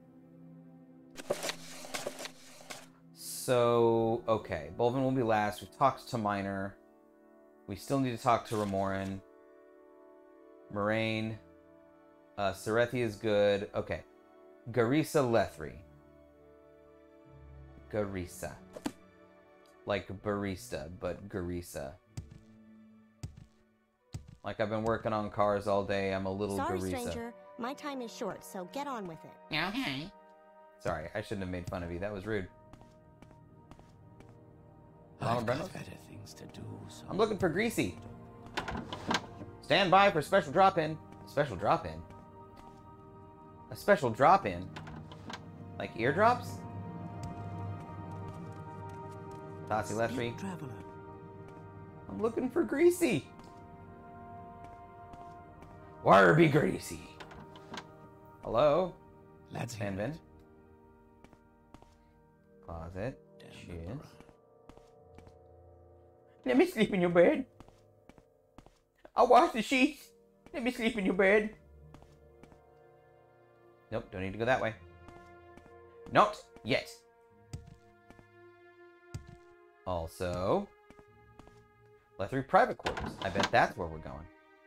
So, okay. Bolvin will be last. We've talked to Minor. We still need to talk to Remoran. Moraine. Serethi is good. Okay. Garisa Lethri. Garisa. Like barista, but Garisa. Like I've been working on cars all day. I'm a little Sorry, Garisa. stranger. My time is short, so get on with it. Okay. Sorry, I shouldn't have made fun of you. That was rude. I've got better things to do, so... I'm looking for Greasy. Stand by for special drop-in. Special drop-in? A special drop-in? Like eardrops? Tassi Lethri. Traveler. I'm looking for Greasy. Warby Greasy. Hello? Let's hear Fanbin. it. Closet. She is. Damn, Let me sleep in your bed. I'll wash the sheets. Let me sleep in your bed. Nope, don't need to go that way. Not yet. Also, Lethri private quarters. I bet that's where we're going.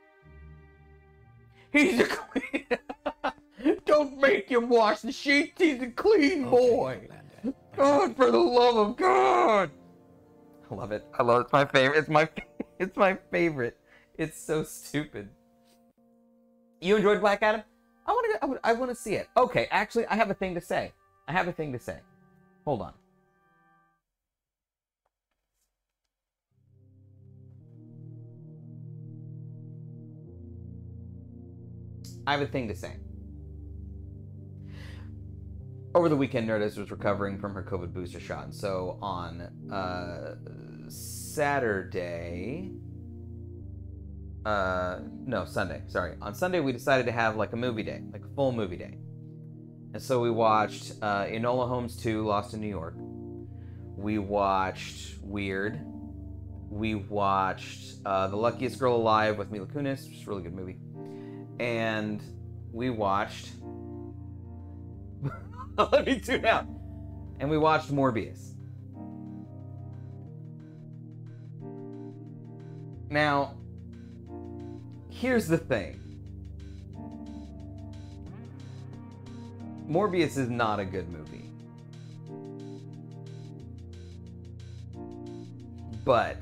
He's a clean... Don't make him wash the sheets. He's a clean boy. Outlander. God, for the love of God. I love it. I love it. It's my favorite. It's my favorite. It's so stupid. You enjoyed Black Adam? I want to see it. Okay, actually, I have a thing to say. Hold on. I have a thing to say. Over the weekend, Nerdist was recovering from her COVID booster shot, and so on Sunday. Sorry. On Sunday, we decided to have like a movie day, like a full movie day. And so we watched Enola Holmes 2, Lost in New York. We watched Weird. We watched The Luckiest Girl Alive with Mila Kunis, which is a really good movie. And we watched... Let me tune out. And we watched Morbius. Now, here's the thing. Morbius is not a good movie. But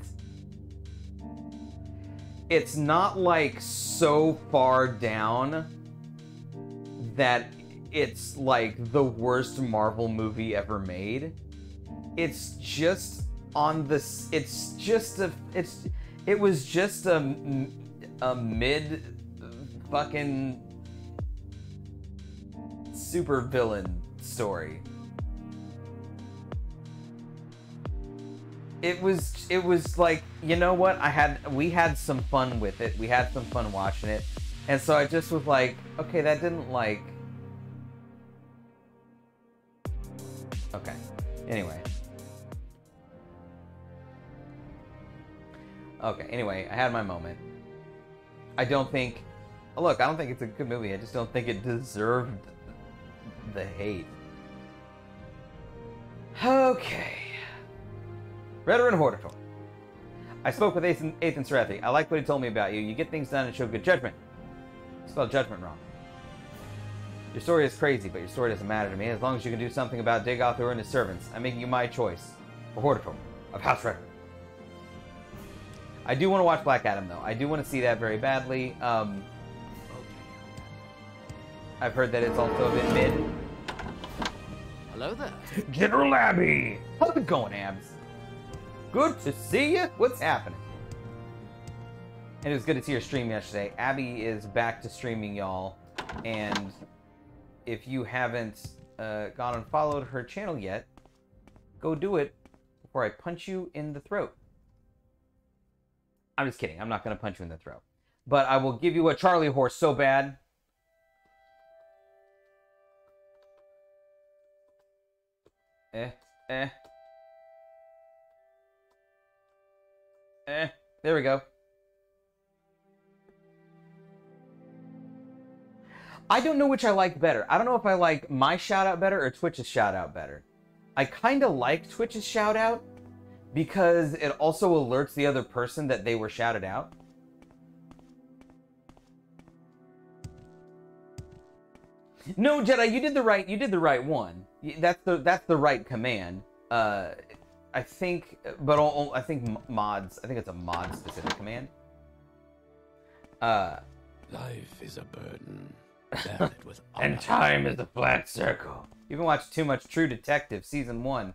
it's not like so far down that it's like the worst Marvel movie ever made. It's just on this. It was just a mid fucking super villain story. It was like, you know what? We had some fun with it. We had some fun watching it. And so I just was like, okay, that didn't like... Okay. Anyway. Okay, anyway, I had my moment. I don't think it's a good movie. I just don't think it deserved the hate. Okay. Veteran Hortitor. I spoke with Ethan Serethi. I like what he told me about you. You get things done and show good judgment. You spelled judgment wrong. Your story is crazy, but your story doesn't matter to me. As long as you can do something about Dagothor and his servants, I'm making you my choice for Hortitor of House Red. I do want to watch Black Adam, though. I do want to see that very badly. I've heard that it's also a bit mid. Hello there. General Abby! How's it going, Abs? Good to see you. What's happening? And it was good to see your stream yesterday. Abby is back to streaming, y'all. And if you haven't gone and followed her channel yet, go do it before I punch you in the throat. I'm just kidding. I'm not going to punch you in the throat. But I will give you a Charlie horse so bad. There we go. I don't know which I like better. I don't know if I like my shout out better or Twitch's shout out better. I kind of like Twitch's shout out because it also alerts the other person that they were shouted out. No, Jedi, you did the right one. That's the right command. I think, but I think mods. I think it's a mod specific command. Life is a burden. Bear it with honor. And time is a flat circle. You've been watching too much True Detective season 1.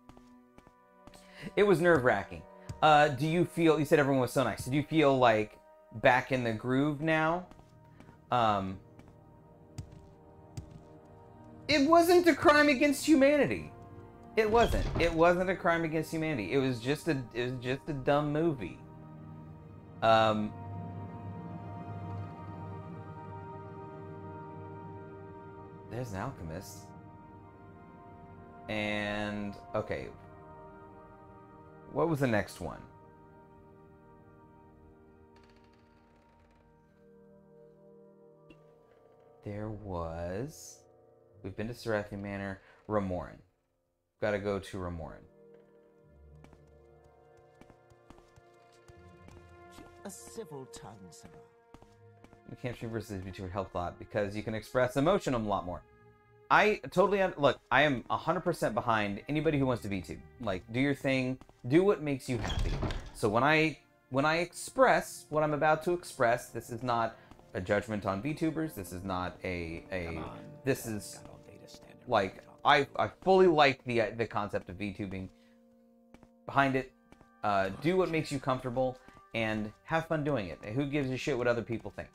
It was nerve-wracking. Do you feel? You said everyone was so nice. Did you feel like back in the groove now? It wasn't a crime against humanity. It wasn't. It wasn't a crime against humanity. It was just a dumb movie. There's an alchemist. And okay. What was the next one? There was... We've been to Serathi Manor. Remoran. Gotta go to Remoran. A civil tongue, sir. You can't stream versus VTuber help a lot because you can express emotion a lot more. I totally look. I am 100% behind anybody who wants to VTube. Like, do your thing. Do what makes you happy. So when I express what I'm about to express, this is not a judgment on VTubers. This is not this is like I fully like the concept of VTubing. Behind it, do what makes you comfortable and have fun doing it. Who gives a shit what other people think?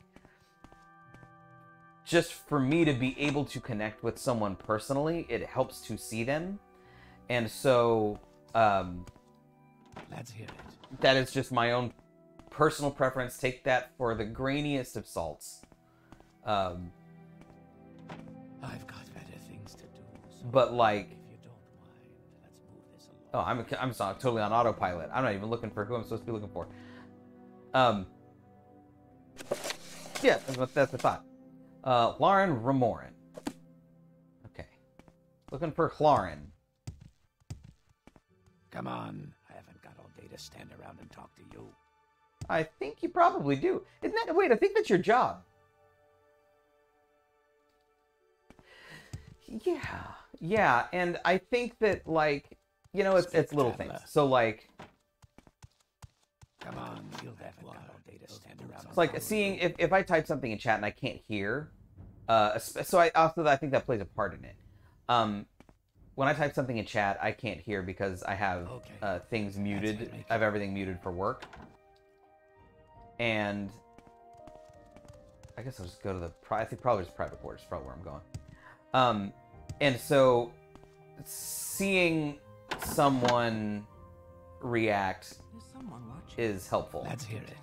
Just for me to be able to connect with someone personally, it helps to see them. And so, Let's hear it. That is just my own personal preference. Take that for the grainiest of salts. I've got better things to do. So but like, if you don't mind, let's move this along. Oh, I'm sorry, totally on autopilot. I'm not even looking for who I'm supposed to be looking for. Yeah, that's the thought. Hlaaran Remoran. Okay. Looking for Hlaaran. Come on. I haven't got all day to stand around and talk to you. I think you probably do. Isn't that... Wait, I think that's your job. Yeah, and I think that, like, you know, it's little things. So, like... Come on, you haven't got all day to stand around. It's like seeing if I type something in chat and I can't hear, so I think that plays a part in it. When I type something in chat, I can't hear because I have things muted. I have everything muted for work, and I guess I'll just go to the. I think probably just private quarters. Probably where I'm going. And so seeing someone react is helpful. Let's hear it.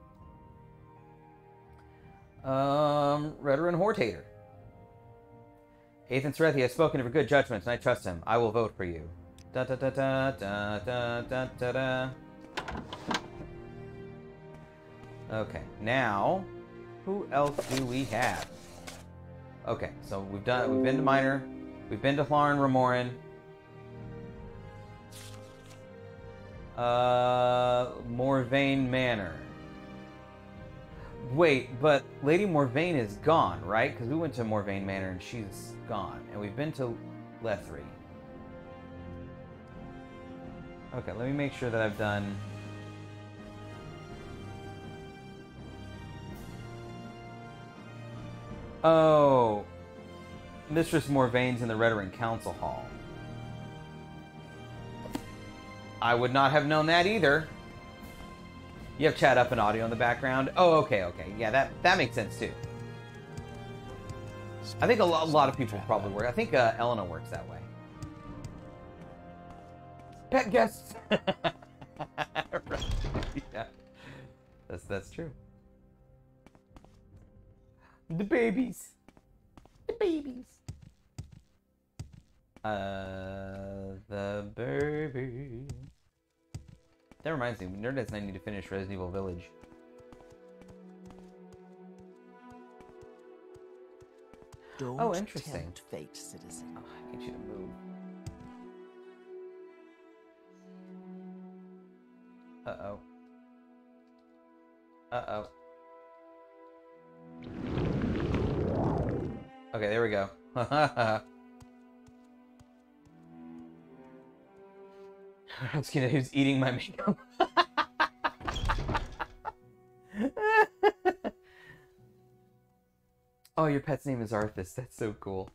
Redoran Hortator. Ethan Serethi has spoken of your good judgment, and I trust him. I will vote for you. Da da da da da da da da da. Okay, now, who else do we have? Okay, so we've been to Minor, we've been to Hlaaran Remoran. Morvayn Manor. Wait, but Lady Morvayn is gone, right? Because we went to Morvayn Manor and she's gone. And we've been to Lethri. Okay, let me make sure that I've done... Oh, Mistress Morvayn's in the Redoran Council Hall. I would not have known that either. You have chat up and audio in the background. Oh, okay. Yeah, that makes sense too. I think a lot of people probably work. I think Elena works that way. Pet guests. Right. Yeah, that's true. The babies. The babies. The baby. That reminds me, Nerdheads and I need to finish Resident Evil Village. Don't interesting. tempt fate, citizen. Oh, I need you to move. Uh-oh. Okay, there we go. Who's eating my makeup? Oh, your pet's name is Arthas. That's so cool.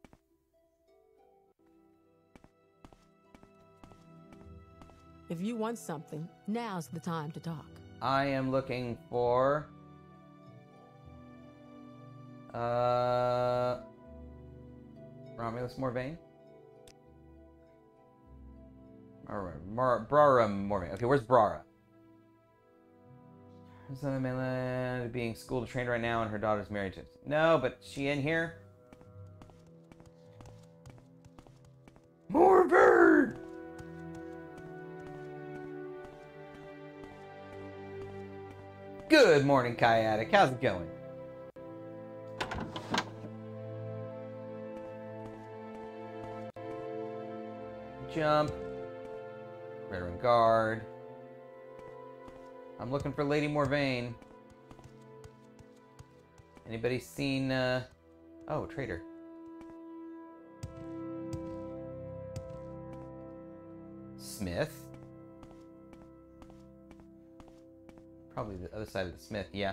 If you want something, now's the time to talk. I am looking for... Romulus Morvain? Brara Morvain. Okay, where's Brara? Is on the mainland being schooled to trained right now and her daughter's married to... No, but she in here? Morvain! Good morning, Kyatic. How's it going? Jump. Veteran guard. I'm looking for Lady Morvain. Anybody seen, Oh, traitor. Smith. Probably the other side of the Smith, yeah.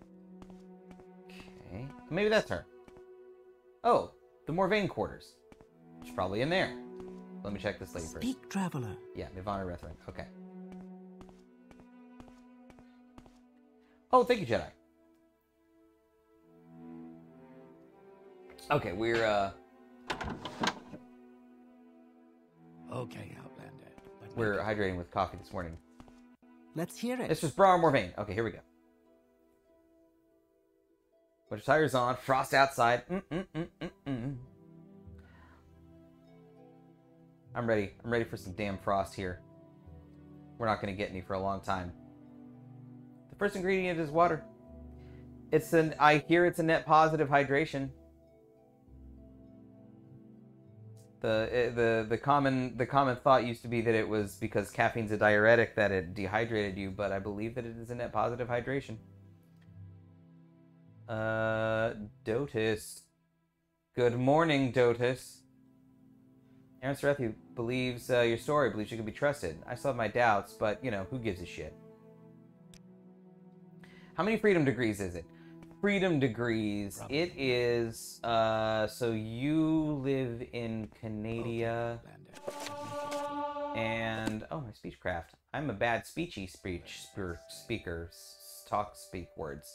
Okay. Maybe that's her. Oh, the Morvain quarters. She's probably in there. Let me check this lady first. Speak, traveler. Yeah, Nirvana Rethrin. Okay. Oh, thank you, Jedi. Okay, we're, Okay, Outlander. But we're hydrating with coffee this morning. Let's hear it. This was Brara Morvain. Okay, here we go. Winter tires on. Frost outside. I'm ready. I'm ready for some damn frost here. We're not going to get any for a long time. The first ingredient is water. I hear it's a net positive hydration. The common thought used to be that it was because caffeine's a diuretic that it dehydrated you, but I believe that it is a net positive hydration. Dotus. Good morning, Dotus. Aaron Serethi believes your story, believes you can be trusted. I still have my doubts, but, you know, who gives a shit? How many freedom degrees is it? Freedom degrees. It is, so you live in Canada. And, oh, my speechcraft. I'm a bad speaker. Speak words.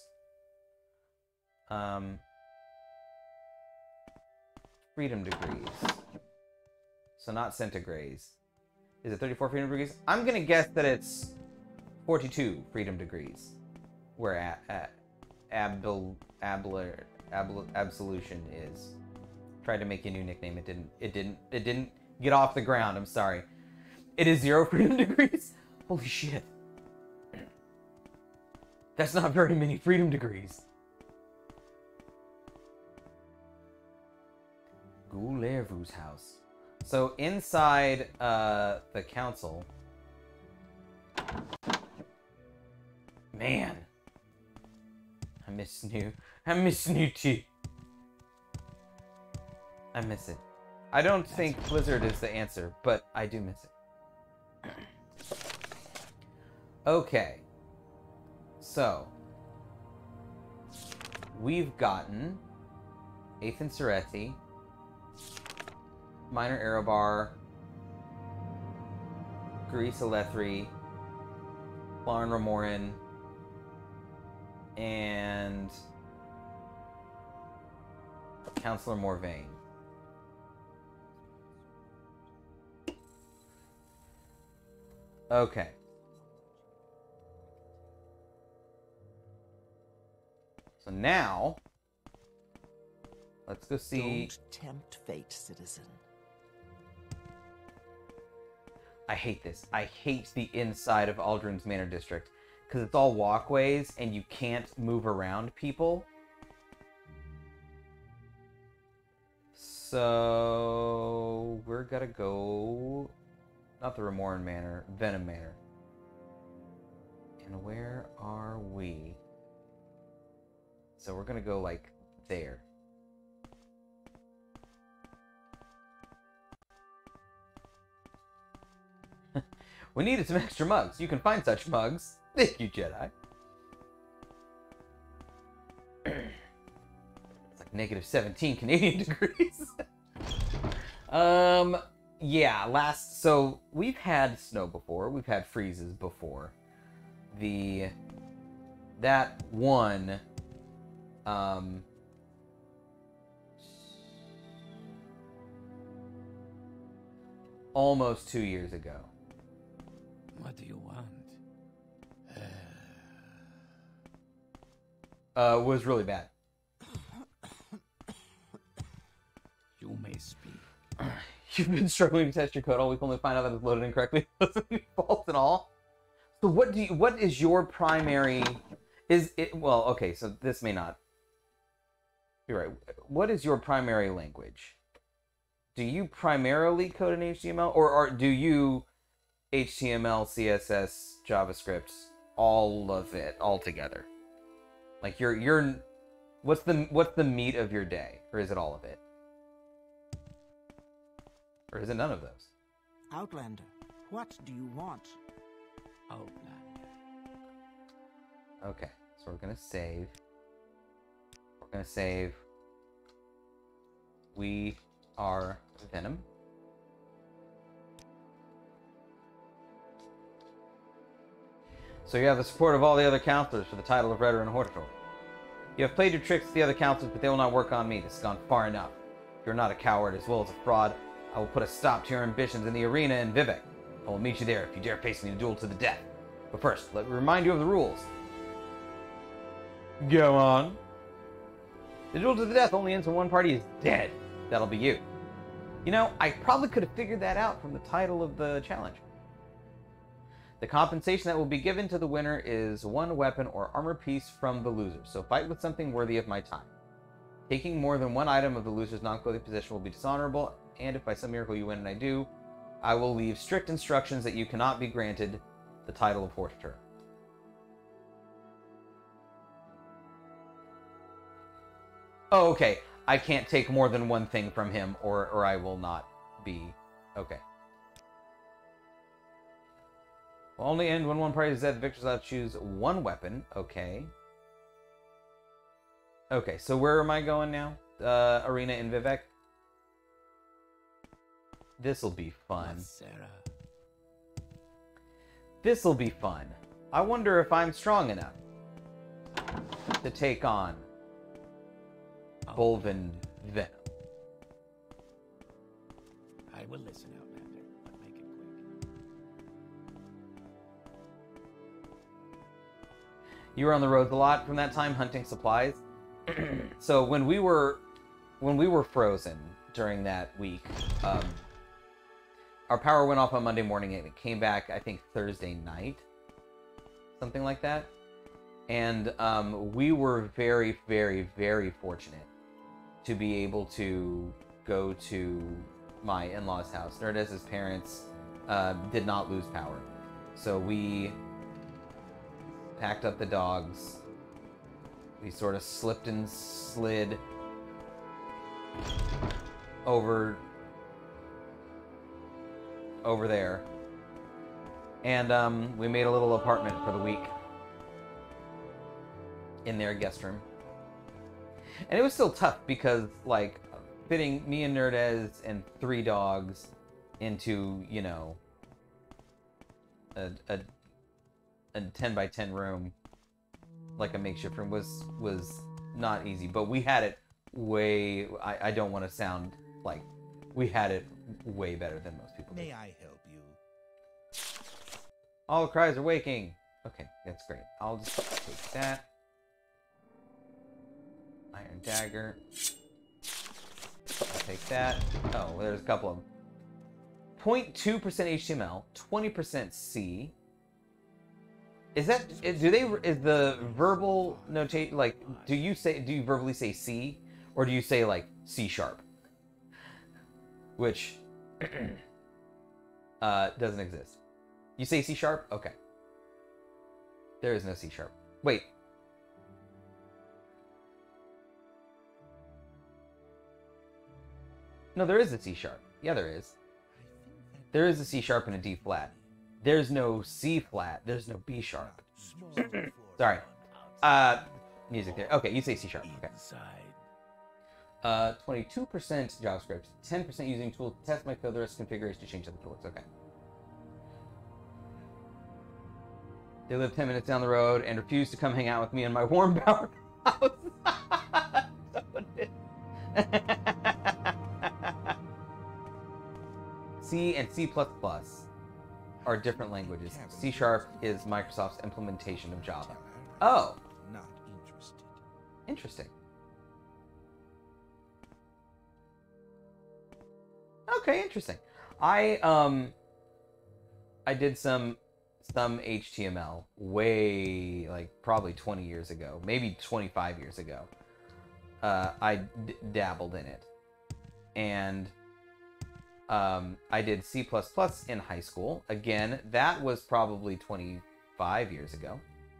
Freedom degrees. So not centigrades. Is it 34 freedom degrees? I'm gonna guess that it's 42 freedom degrees. Where Absolution is. Tried to make a new nickname. It didn't get off the ground. I'm sorry. It is 0 freedom degrees. Holy shit. That's not very many freedom degrees. Goulervu's house. So inside the council, man, I miss new tea. I miss it. I don't think Blizzard is the answer, but I do miss it. Okay, so we've gotten Athan Serethi, Minor Erobar, Grease Alethri, Lauren Ramorin, and Counselor Morvain. Okay. So now, let's go see... Don't tempt fate, citizen. I hate this. I hate the inside of Aldrin's Manor District. Because it's all walkways and you can't move around people. So... we're gonna go... not the Ramoran Manor, Venom Manor. And where are we? So we're gonna go, like, there. We needed some extra mugs. You can find such mugs. Thank you, Jedi. It's like negative 17 Canadian degrees. Yeah, so we've had snow before. We've had freezes before. That one, almost 2 years ago. What do you want? Was really bad. You may speak. You've been struggling to test your code all week, only to find out that it's loaded incorrectly. It wasn't your fault at all. So what is your primary, well, okay, so this may not, you're right. What is your primary language? Do you primarily code in HTML, or do you HTML, CSS, JavaScript, all of it, all together? Like what's the meat of your day, or is it all of it? Or is it none of those? Outlander, what do you want? Outlander. Okay, so we're gonna save. We're gonna save. We are Venom. So you have the support of all the other counselors for the title of Veteran Hortitor. You have played your tricks with the other counselors, but they will not work on me. This has gone far enough. You're not a coward as well as a fraud. I will put a stop to your ambitions in the arena in Vivec. I will meet you there if you dare face me in a duel to the death. But first, let me remind you of the rules. Go on. The duel to the death only ends when one party is dead. That'll be you. You know, I probably could have figured that out from the title of the challenge. The compensation that will be given to the winner is one weapon or armor piece from the loser, so fight with something worthy of my time. Taking more than one item of the loser's non-clothing possession will be dishonorable, and if by some miracle you win and I do, I will leave strict instructions that you cannot be granted the title of Hortitor. Oh, okay. I can't take more than one thing from him, or I will not be... Okay. Will only end when one party is dead. The victors will choose one weapon. Okay. Okay, so where am I going now? Arena in Vivec? This'll be fun. Sarah. This'll be fun. I wonder if I'm strong enough to take on Bolvin Venom. I will listen, Outlander, but make it quick. You were on the roads a lot from that time hunting supplies. So when we were frozen during that week, our power went off on Monday morning and it came back, I think, Thursday night. Something like that. And we were very, very, very fortunate to be able to go to my in-laws' house. Nerdez's parents did not lose power. So we packed up the dogs. We sort of slipped and slid over there. And we made a little apartment for the week in their guest room. And it was still tough because, like, fitting me and Nerdez and 3 dogs into, you know, a 10 by 10 room, like a makeshift room, was not easy. But we had it way... I don't want to sound like... We had it way better than most people did. May I help you? All the cries are waking. Okay, that's great. I'll just take that. Iron dagger. I'll take that. Oh, well, there's a couple of them. 0.2% HTML, 20% C. Is the verbal notation, like, do you verbally say C, or do you say, like, C#? Which doesn't exist. You say C#? Okay. There is no C#. Wait. No, there is a C#. Yeah, there is. There is a C# and a D flat. There's no C flat. There's no B sharp. Sorry. Music there. Okay, you say C sharp. Okay. 22% JavaScript, 10% using tools to test my code, the rest configuration to change other tools. Okay. They live 10 minutes down the road and refuse to come hang out with me in my warm power house. C and C++ are different languages. C# is Microsoft's implementation of Java. Oh. Not interested. Interesting. Okay, interesting. I did some HTML way, like, probably 20 years ago, maybe 25 years ago. I dabbled in it. And I did C++ in high school. Again, that was probably 25 years ago.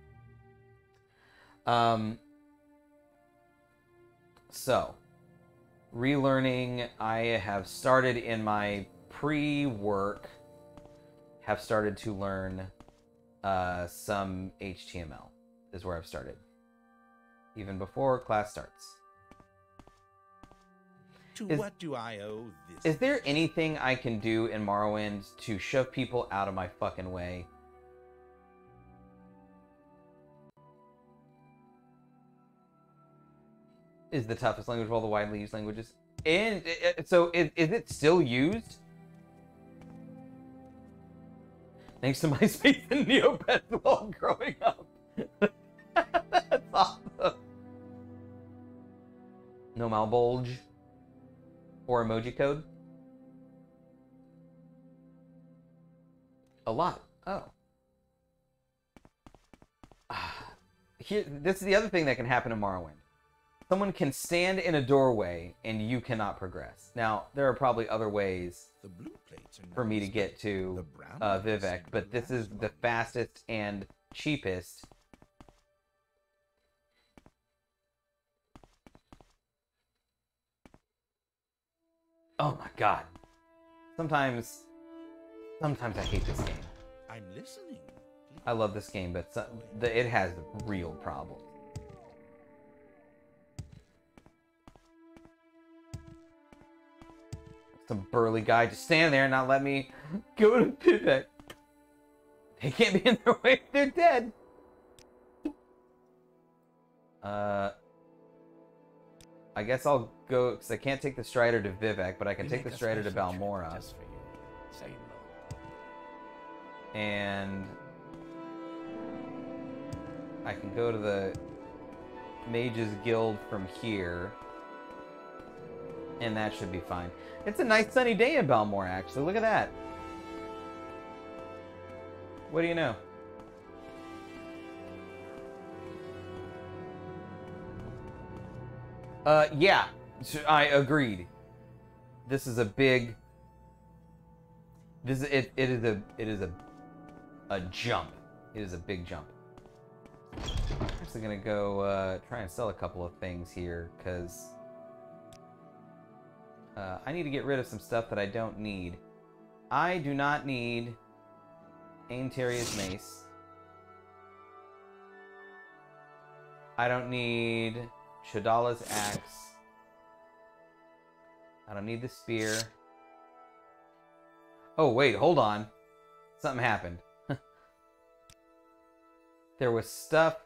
So, relearning, I have started in my pre-work, have started to learn some HTML, is where I've started. Even before class starts. What do I owe this? Is there anything I can do in Morrowind to shove people out of my fucking way? Is the toughest language of all the widely used languages. And so is it still used? Thanks to MySpace and Neopets while growing up. That's awesome. No Malbolge. Or emoji code? A lot. Oh. Here, this is the other thing that can happen in Morrowind. Someone can stand in a doorway and you cannot progress. Now, there are probably other ways for me to get to Vivec, but this is the fastest and cheapest. Oh my god. Sometimes I hate this game. I'm listening. I love this game, but it has real problems. Some burly guy just stand there and not let me go to Vivec. They can't be in their way. They're dead. I guess I'll go, because I can't take the Strider to Vivec, but I can take the Strider to Balmora. And I can go to the Mages Guild from here. And that should be fine. It's a nice sunny day in Balmora, actually. Look at that. What do you know? Yeah, I agreed. This is a big. It is a jump. It is a big jump. I'm actually gonna go try and sell a couple of things here because I need to get rid of some stuff that I don't need. I do not need Ainteria's mace. I don't need Shadala's axe. I don't need the spear. Oh, wait, hold on. Something happened. There was stuff.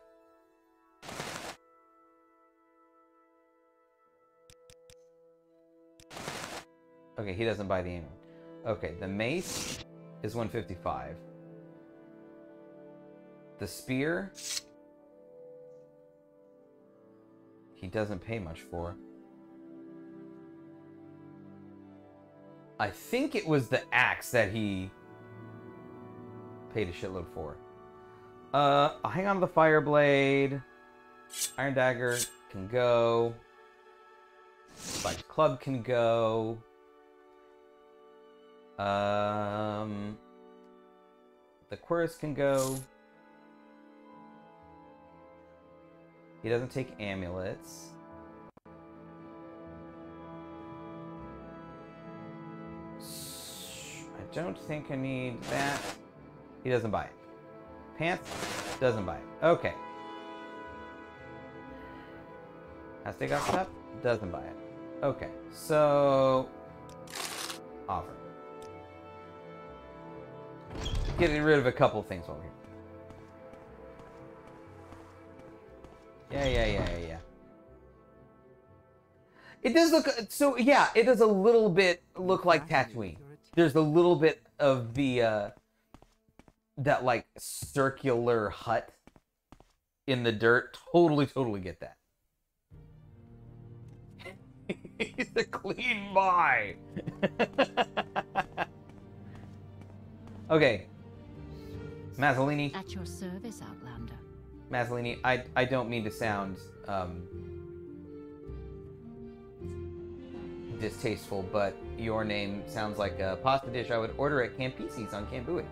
Okay, he doesn't buy the amulet. Okay, the mace is 155. The spear, he doesn't pay much for. I think it was the axe that he paid a shitload for. I'll hang on to the Fireblade. Iron Dagger can go. Spiked Club can go. The Cuirass can go. He doesn't take amulets. I don't think I need that. He doesn't buy it. Pants? Doesn't buy it. Okay. Has to take off stuff? Doesn't buy it. Okay. So... offer. Getting rid of a couple things over here. Yeah. It does look... so, yeah, it does a little bit look like Tatooine. There's a little bit of the, that, like, circular hut in the dirt. Totally get that. He's a clean boy. Okay. Mazzolini. At your service, Outlander. Mazzolini, I don't mean to sound distasteful, but your name sounds like a pasta dish I would order at Campisi's on Cambui.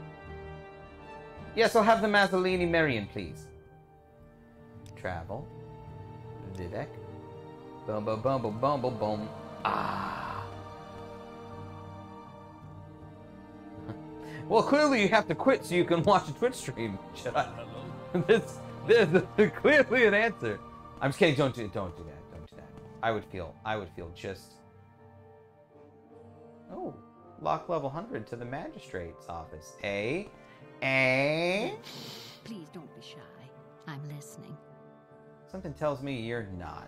Yes, I'll have the Mazzolini Marion, please. Travel. Vivek. Boom. Ah. Well, clearly you have to quit so you can watch a Twitch stream. Shut up. There's clearly an answer. I'm just kidding. Don't do that. Don't do that. I would feel just. Oh, lock level 100 to the magistrate's office. Eh? Please don't be shy. I'm listening. Something tells me you're not.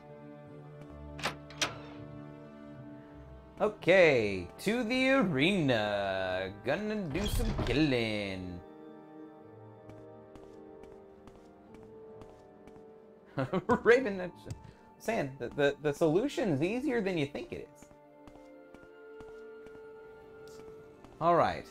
Okay, to the arena. Gonna do some killing. Raven, saying the solution is easier than you think it is. All right.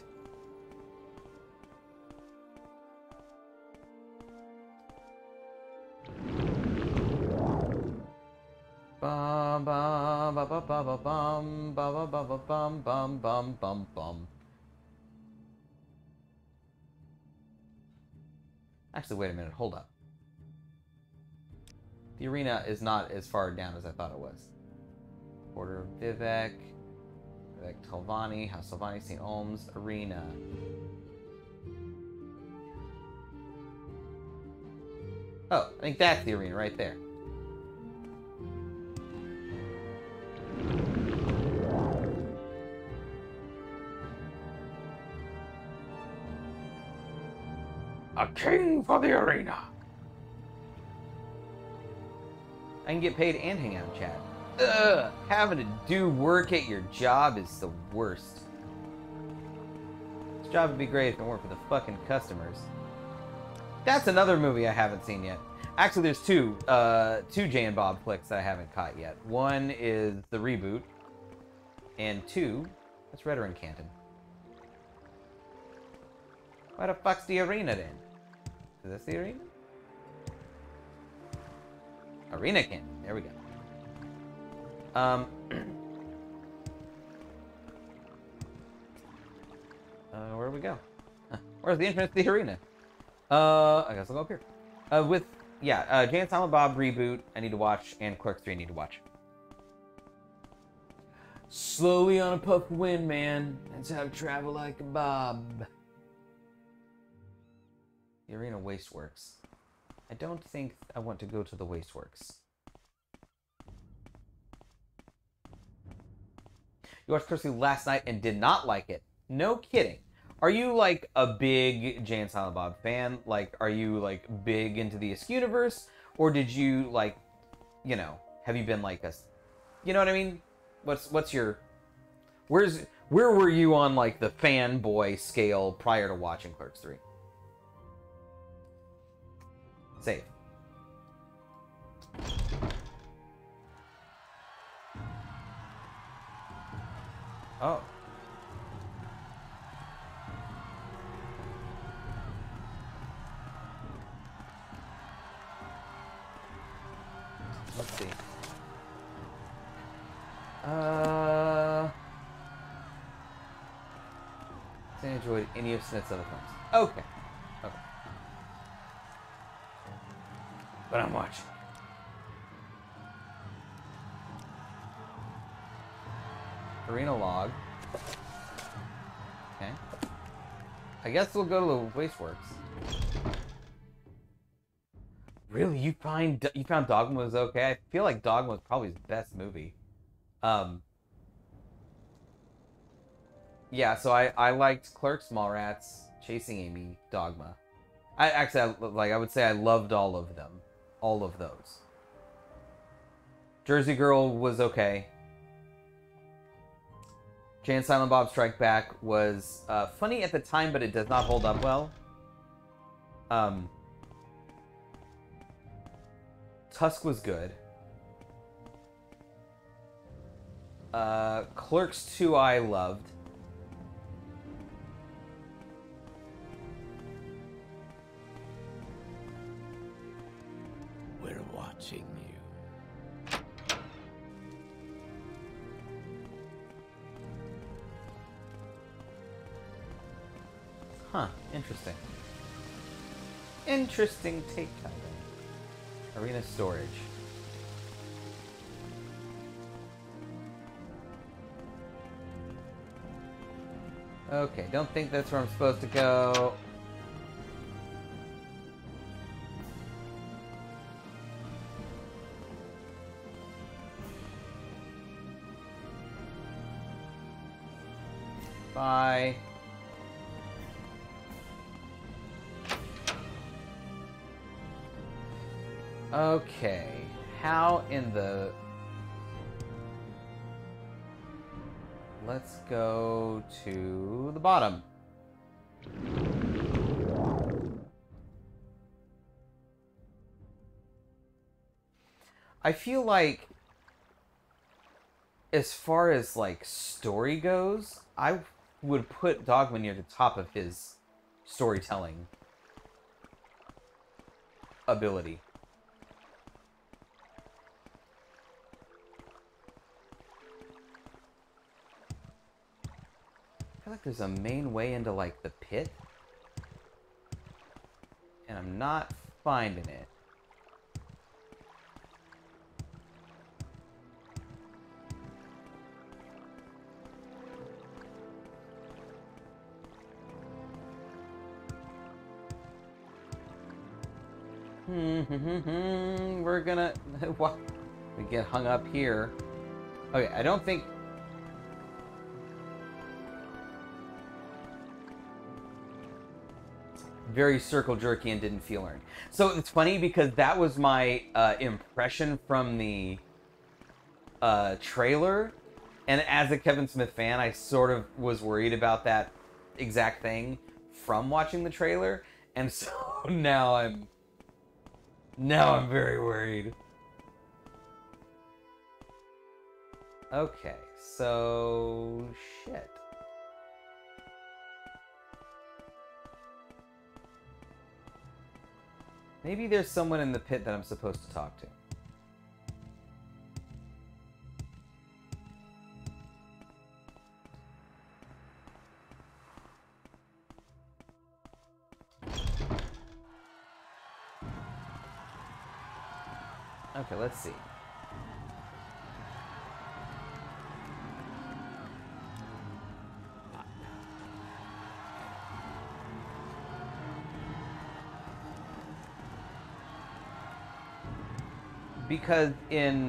Bum bum bum bum bum bum bum bum bum bum bum bum. Actually, wait a minute. Hold up. The arena is not as far down as I thought it was. Order of Vivek, Talvani, House Talvani, St. Olms, Arena. Oh, I think that's the arena right there. A king for the arena. I can get paid and hang out in chat. Ugh, having to do work at your job is the worst. This job would be great if it weren't for the fucking customers. That's another movie I haven't seen yet. Actually, there's two Jay and Bob flicks that I haven't caught yet. One is the reboot, and two, that's Redder Canton. Why the fuck's the arena then? Is this the arena? Arena Canton. There we go. Where do we go? Where's the entrance to the arena? I guess I'll go up here. Jay and Silent Bob reboot I need to watch, and Clerks 3 I need to watch. Slowly on a puff of wind, man. That's how to travel like a bob. The Arena Wasteworks. I don't think I want to go to the Wasteworks. You watched Clerks 3 last night and did not like it. No kidding. Are you like a big Jay and Silent Bob fan? Like, are you like big into the Askew-niverse? Or did you like, you know, have you been like a, you know what I mean? What's your, where were you on like the fanboy scale prior to watching Clerks 3? Save. Oh. Let's see. I enjoyed any of Smith's other films. Okay. Okay. But I'm watching. Arena log. Okay. I guess we'll go to the Wasteworks. Really, you found Dogma was okay? I feel like Dogma was probably his best movie. Yeah, so I liked Clerks, Mallrats, Chasing Amy, Dogma. I would say I loved all of them, all of those. Jersey Girl was okay. Jay and Silent Bob Strike Back was funny at the time, but it does not hold up well. Tusk was good. Clerks 2 I loved. We're watching you. Huh, interesting. Interesting take, Tyler. Arena storage. Okay, don't think that's where I'm supposed to go. Bye. Okay, how in the... Let's go to the bottom. I feel like, as far as, like, story goes, I would put Dogma near the top of his storytelling ability. I feel like there's a main way into, like, the pit. And I'm not finding it. We're gonna... What? We get hung up here. Okay, I don't think... Very circle jerky and didn't feel earned. So it's funny because that was my impression from the trailer, and as a Kevin Smith fan, I sort of was worried about that exact thing from watching the trailer, and so now I'm very worried. Okay, so shit. Maybe there's someone in the pit that I'm supposed to talk to. Okay, let's see. Because in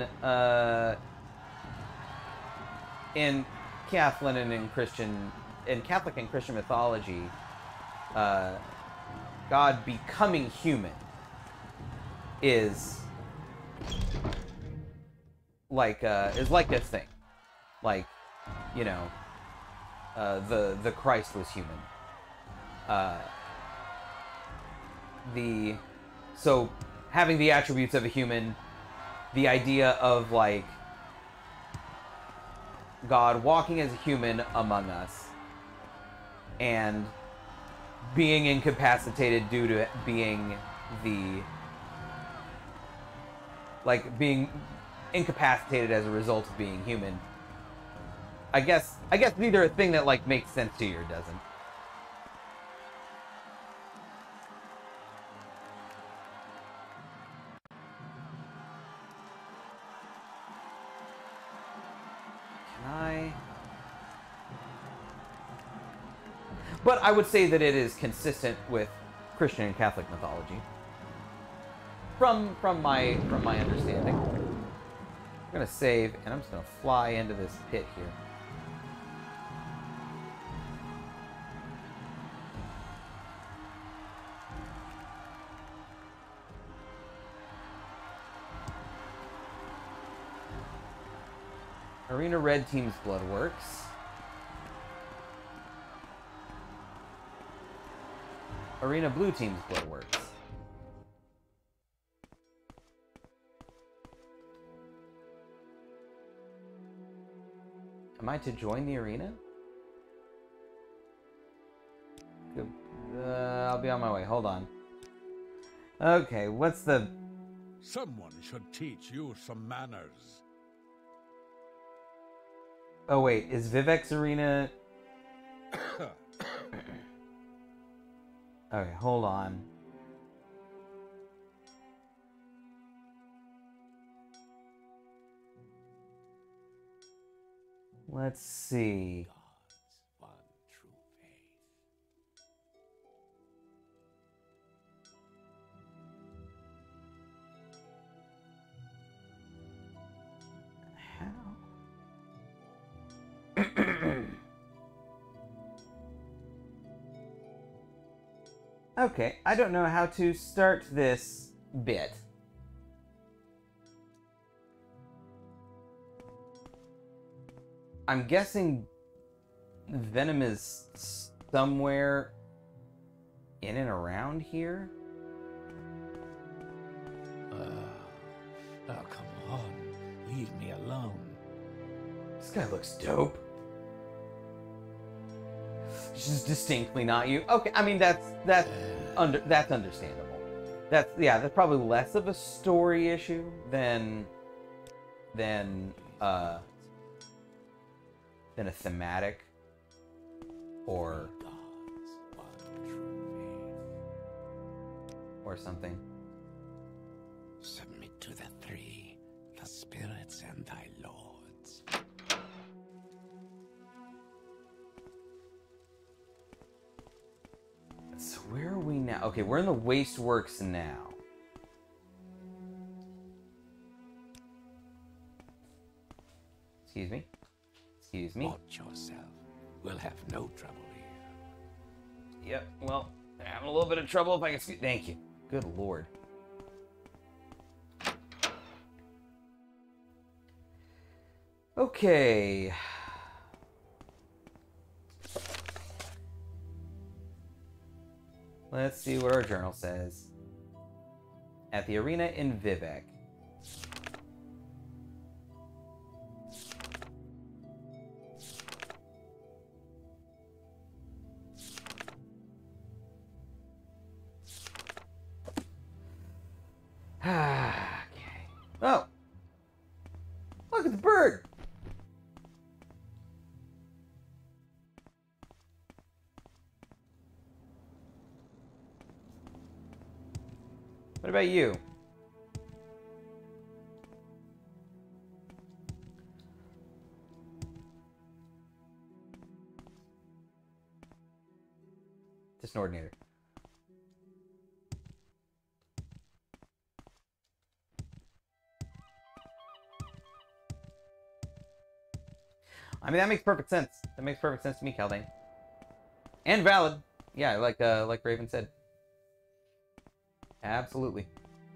Catholic and in Catholic and Christian mythology, God becoming human is like this thing, like, you know, the Christ was human. So having the attributes of a human. The idea of, like, God walking as a human among us and being incapacitated due to being being incapacitated as a result of being human. I guess neither a thing that, like, makes sense to you or doesn't. But I would say that it is consistent with Christian and Catholic mythology. From my understanding. I'm gonna save, and I'm just gonna fly into this pit here. Arena Red Team's blood works. Arena Blue Team's blood works. Am I to join the arena? Good. I'll be on my way. Hold on. Okay, what's the... Someone should teach you some manners. Oh wait, is Vivek's arena... Okay, hold on. Let's see. God's one true faith. Okay, I don't know how to start this bit. I'm guessing Venom is somewhere in and around here. Oh, come on. Leave me alone. This guy looks dope. She's distinctly not you. Okay, I mean that's understandable. That's probably less of a story issue than a thematic or God's one true faith. or something. Submit to the three, the spirits and thy lords. So where are we now? Okay, we're in the Wasteworks now. Excuse me. Excuse me. Watch yourself. We'll have no trouble here. Yep, well, I'm having a little bit of trouble if I can see. Thank you. Good lord. Okay. Let's see what our journal says. At the arena in Vivek. Okay. Oh! Look at the bird! What about you? Just an ordinator. I mean, that makes perfect sense. That makes perfect sense to me, Kaldane. And valid. Yeah, like Raven said. Absolutely.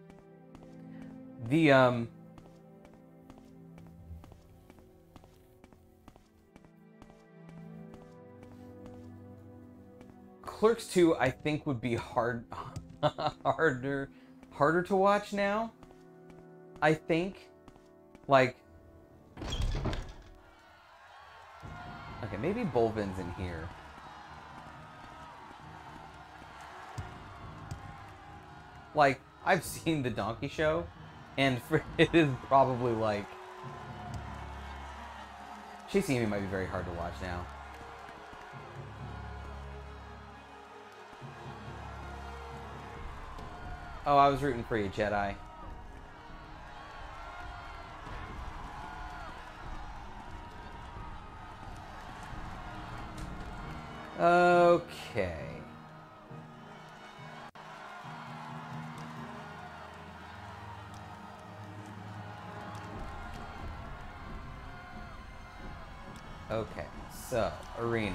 The, Clerks 2, I think, would be harder to watch now. I think. Like... Okay, maybe Bolvin's in here. Like, I've seen The Donkey Show, and it is probably like... Chasing Amy might be very hard to watch now. Oh, I was rooting for you, Jedi. Okay. Okay, so, arena.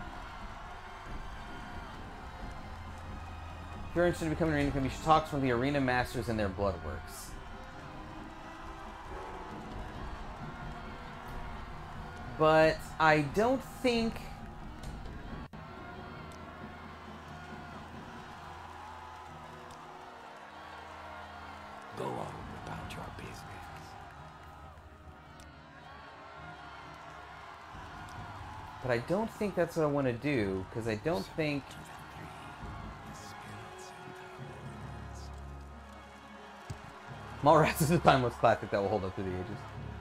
If you're interested in becoming an arena champion, you should talk to some of the arena masters in their bloodworks. But I don't think... Go on about your business. But I don't think that's what I want to do, because I don't think... Mallrats is a timeless classic that will hold up through the ages.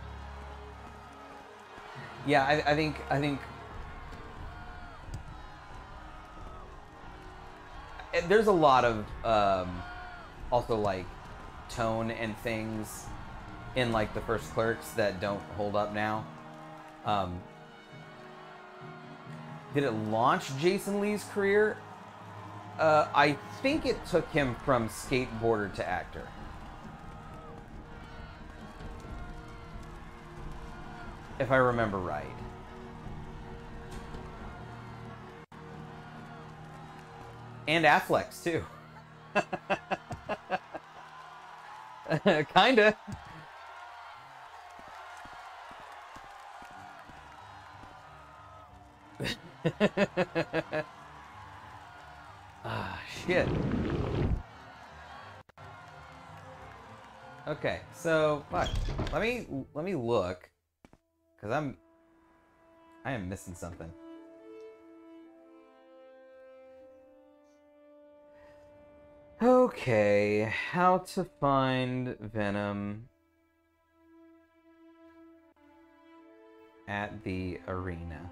Yeah, I think there's a lot of also like tone and things in like the first Clerks that don't hold up now. Did it launch Jason Lee's career? I think it took him from skateboarder to actor. If I remember right. And Affleck's too. Kinda. Ah, shit. Okay, so fuck. Let me look. Cause I am missing something. Okay, how to find Venom at the arena.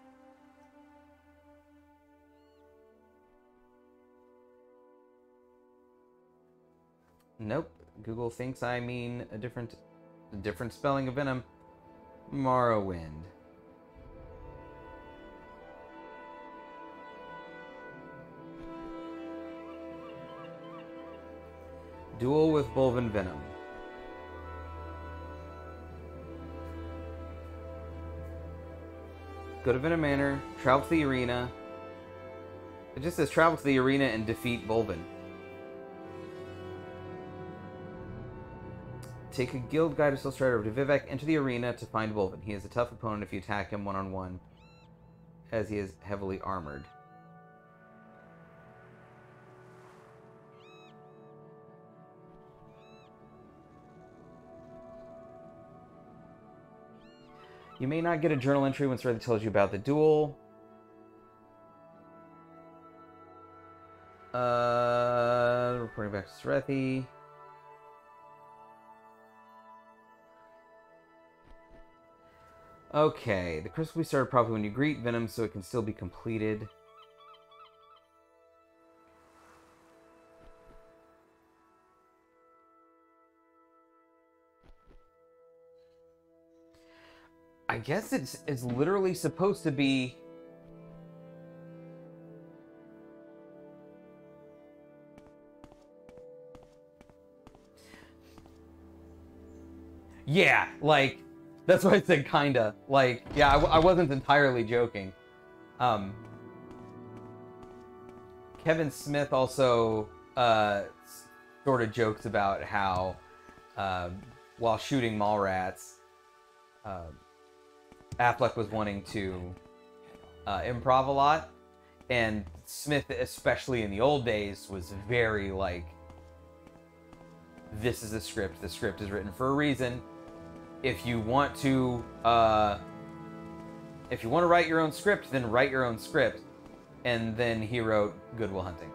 Nope, Google thinks I mean a different spelling of Venom. Morrowind. Duel with Bolvin Venom. Go to Venom Manor, travel to the arena. It just says travel to the arena and defeat Bolvin. Take a guild guide or Soul Strider over to Vivek, enter the arena to find Bolvin. He is a tough opponent if you attack him one-on-one, as he is heavily armored. You may not get a journal entry when Serethi tells you about the duel. Reporting back to Serethi. Okay, the quest will be started probably when you greet Venom, so it can still be completed. I guess it's literally supposed to be... Yeah, like... That's why I said kinda. Like, yeah, I wasn't entirely joking. Kevin Smith also sort of jokes about how while shooting Mallrats, Affleck was wanting to improv a lot, and Smith, especially in the old days, was very like, this is a script. The script is written for a reason. If you want to write your own script, then write your own script. And then he wrote Good Will Hunting.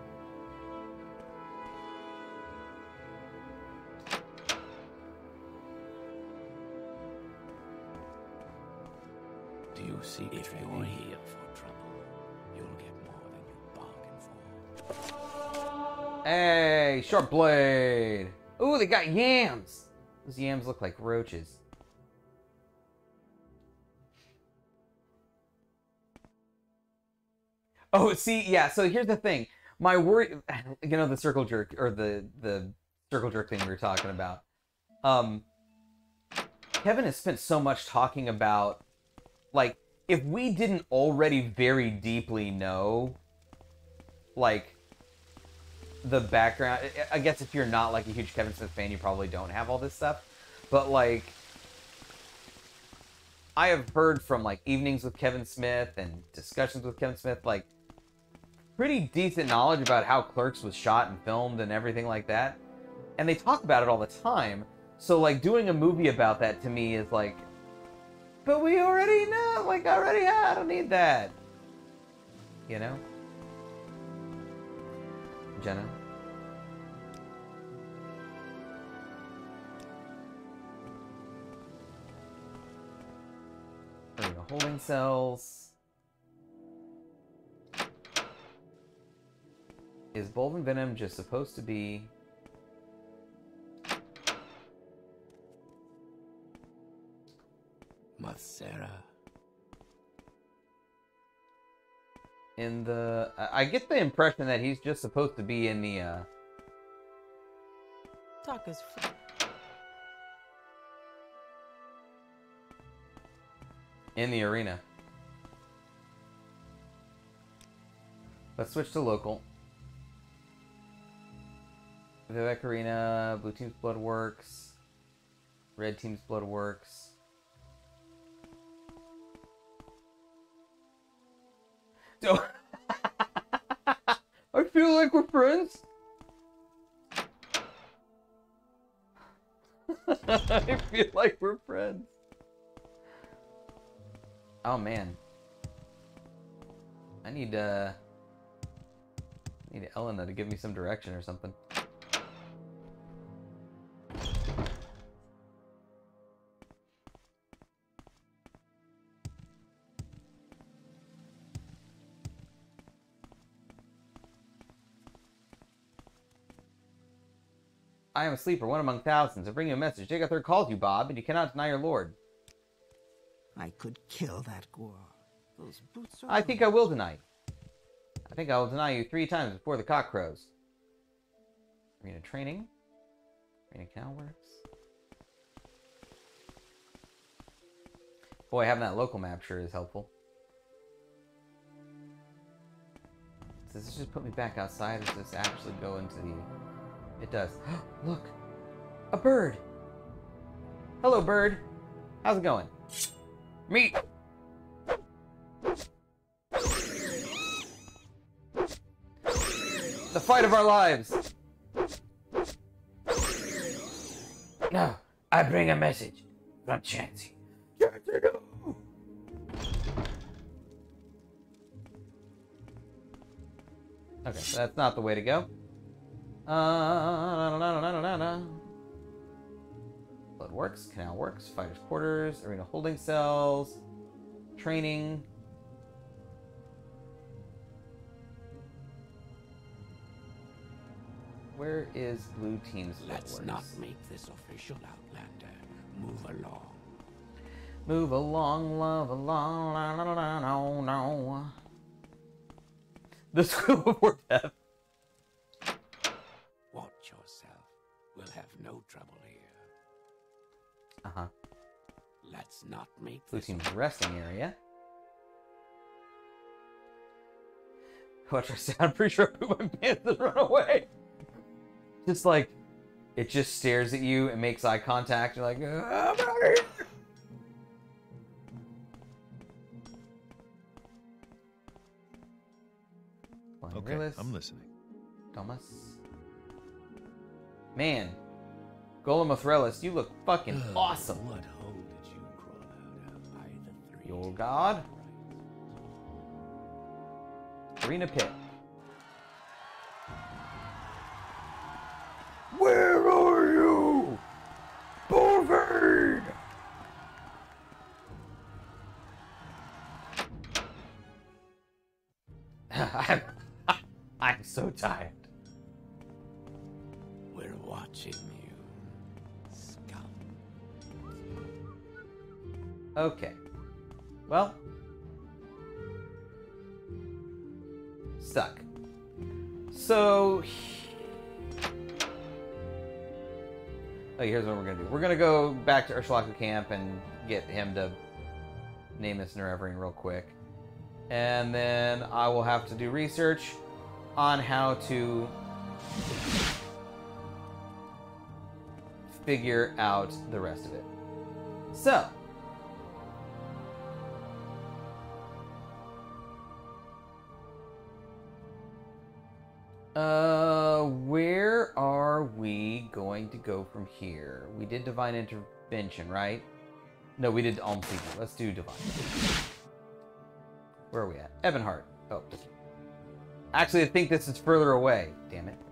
Do you see if you're here for trouble, you'll get more than you bargained for. Hey, sharp blade. Ooh, they got yams. Those yams look like roaches. Oh, see, yeah. So here's the thing. My worry, you know, the circle jerk or the circle jerk thing we were talking about. Kevin has spent so much talking about, like, if we didn't already very deeply know, like, the background. I guess if you're not like a huge Kevin Smith fan, you probably don't have all this stuff. But like, I have heard from like evenings with Kevin Smith and discussions with Kevin Smith, like pretty decent knowledge about how Clerks was shot and filmed and everything like that. And they talk about it all the time. So like doing a movie about that to me is like, but we already know, like I don't need that. You know? Jenna? There we go. Holding cells. Is Bulb and Venom just supposed to be... Mathera. In the... I get the impression that he's just supposed to be in the, Talk is in the arena. Let's switch to local. Vivek Arena, Blue Team's Blood Works, Red Team's Blood Works. So, I feel like we're friends. I feel like we're friends. Oh man, I need Elena to give me some direction or something. I am a sleeper, one among thousands. I bring you a message. Jagathir calls you, Bob, and you cannot deny your lord. I could kill that Gor. Those boots are... I think I will deny you. I think I will deny you 3 times before the cock crows. Arena training. Arena canal works. Boy, having that local map sure is helpful. Does this just put me back outside, or does this actually go into the... It does. Look! A bird! Hello, bird! How's it going? Meet! The fight of our lives! No, I bring a message from Chansey. Okay, so that's not the way to go. Blood works, canal works, fighters' quarters, arena holding cells, training. Where is blue team's blood Let's works? not make this official, Outlander. Move along. Move along, love along, la la la no no. The School of War Death. Watch yourself. We'll have no trouble here. Uh-huh. Let's not make Blue this team's resting area. Watch our sound. I'm pretty sure I poop my pants and run away. Just like, it just stares at you and makes eye contact. You're like, I'm out of here. Okay, Realist. I'm listening. Thomas. Man, Golem of Threllis, you look fucking awesome. What hole did you crawl out of? Either 3 The old god. Arena pit. Where are you? Bulvard! I'm so tired. We're watching you, scum. Okay. Well. suck. So, oh, here's what we're gonna do. We're gonna go back to Ursulaku camp and get him to name this Nerevarine real quick. And then I will have to do research on how to figure out the rest of it. So, where are we going to go from here? We did Divine Intervention, right? No, we did Alm Seeking. Let's do Divine. Where are we at? Ebonheart. Oh, actually, I think this is further away. Damn it.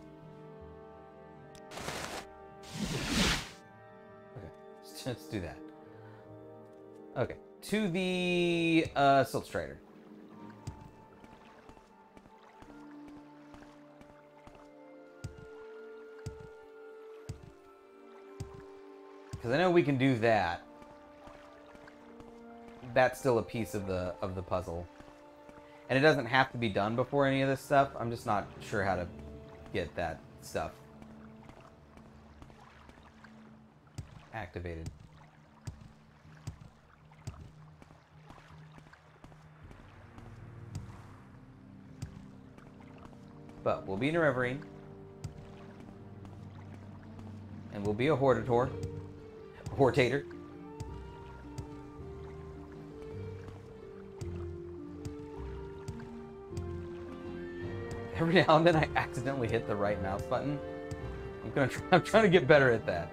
Okay, let's do that. Okay, to the Silt Strider. Because I know we can do that. That's still a piece of the puzzle. And it doesn't have to be done before any of this stuff. I'm just not sure how to get that stuff activated. But we'll be in a Nerevarine. And we'll be a Hortator. Hortator. Every now and then I accidentally hit the right mouse button. I'm trying to get better at that.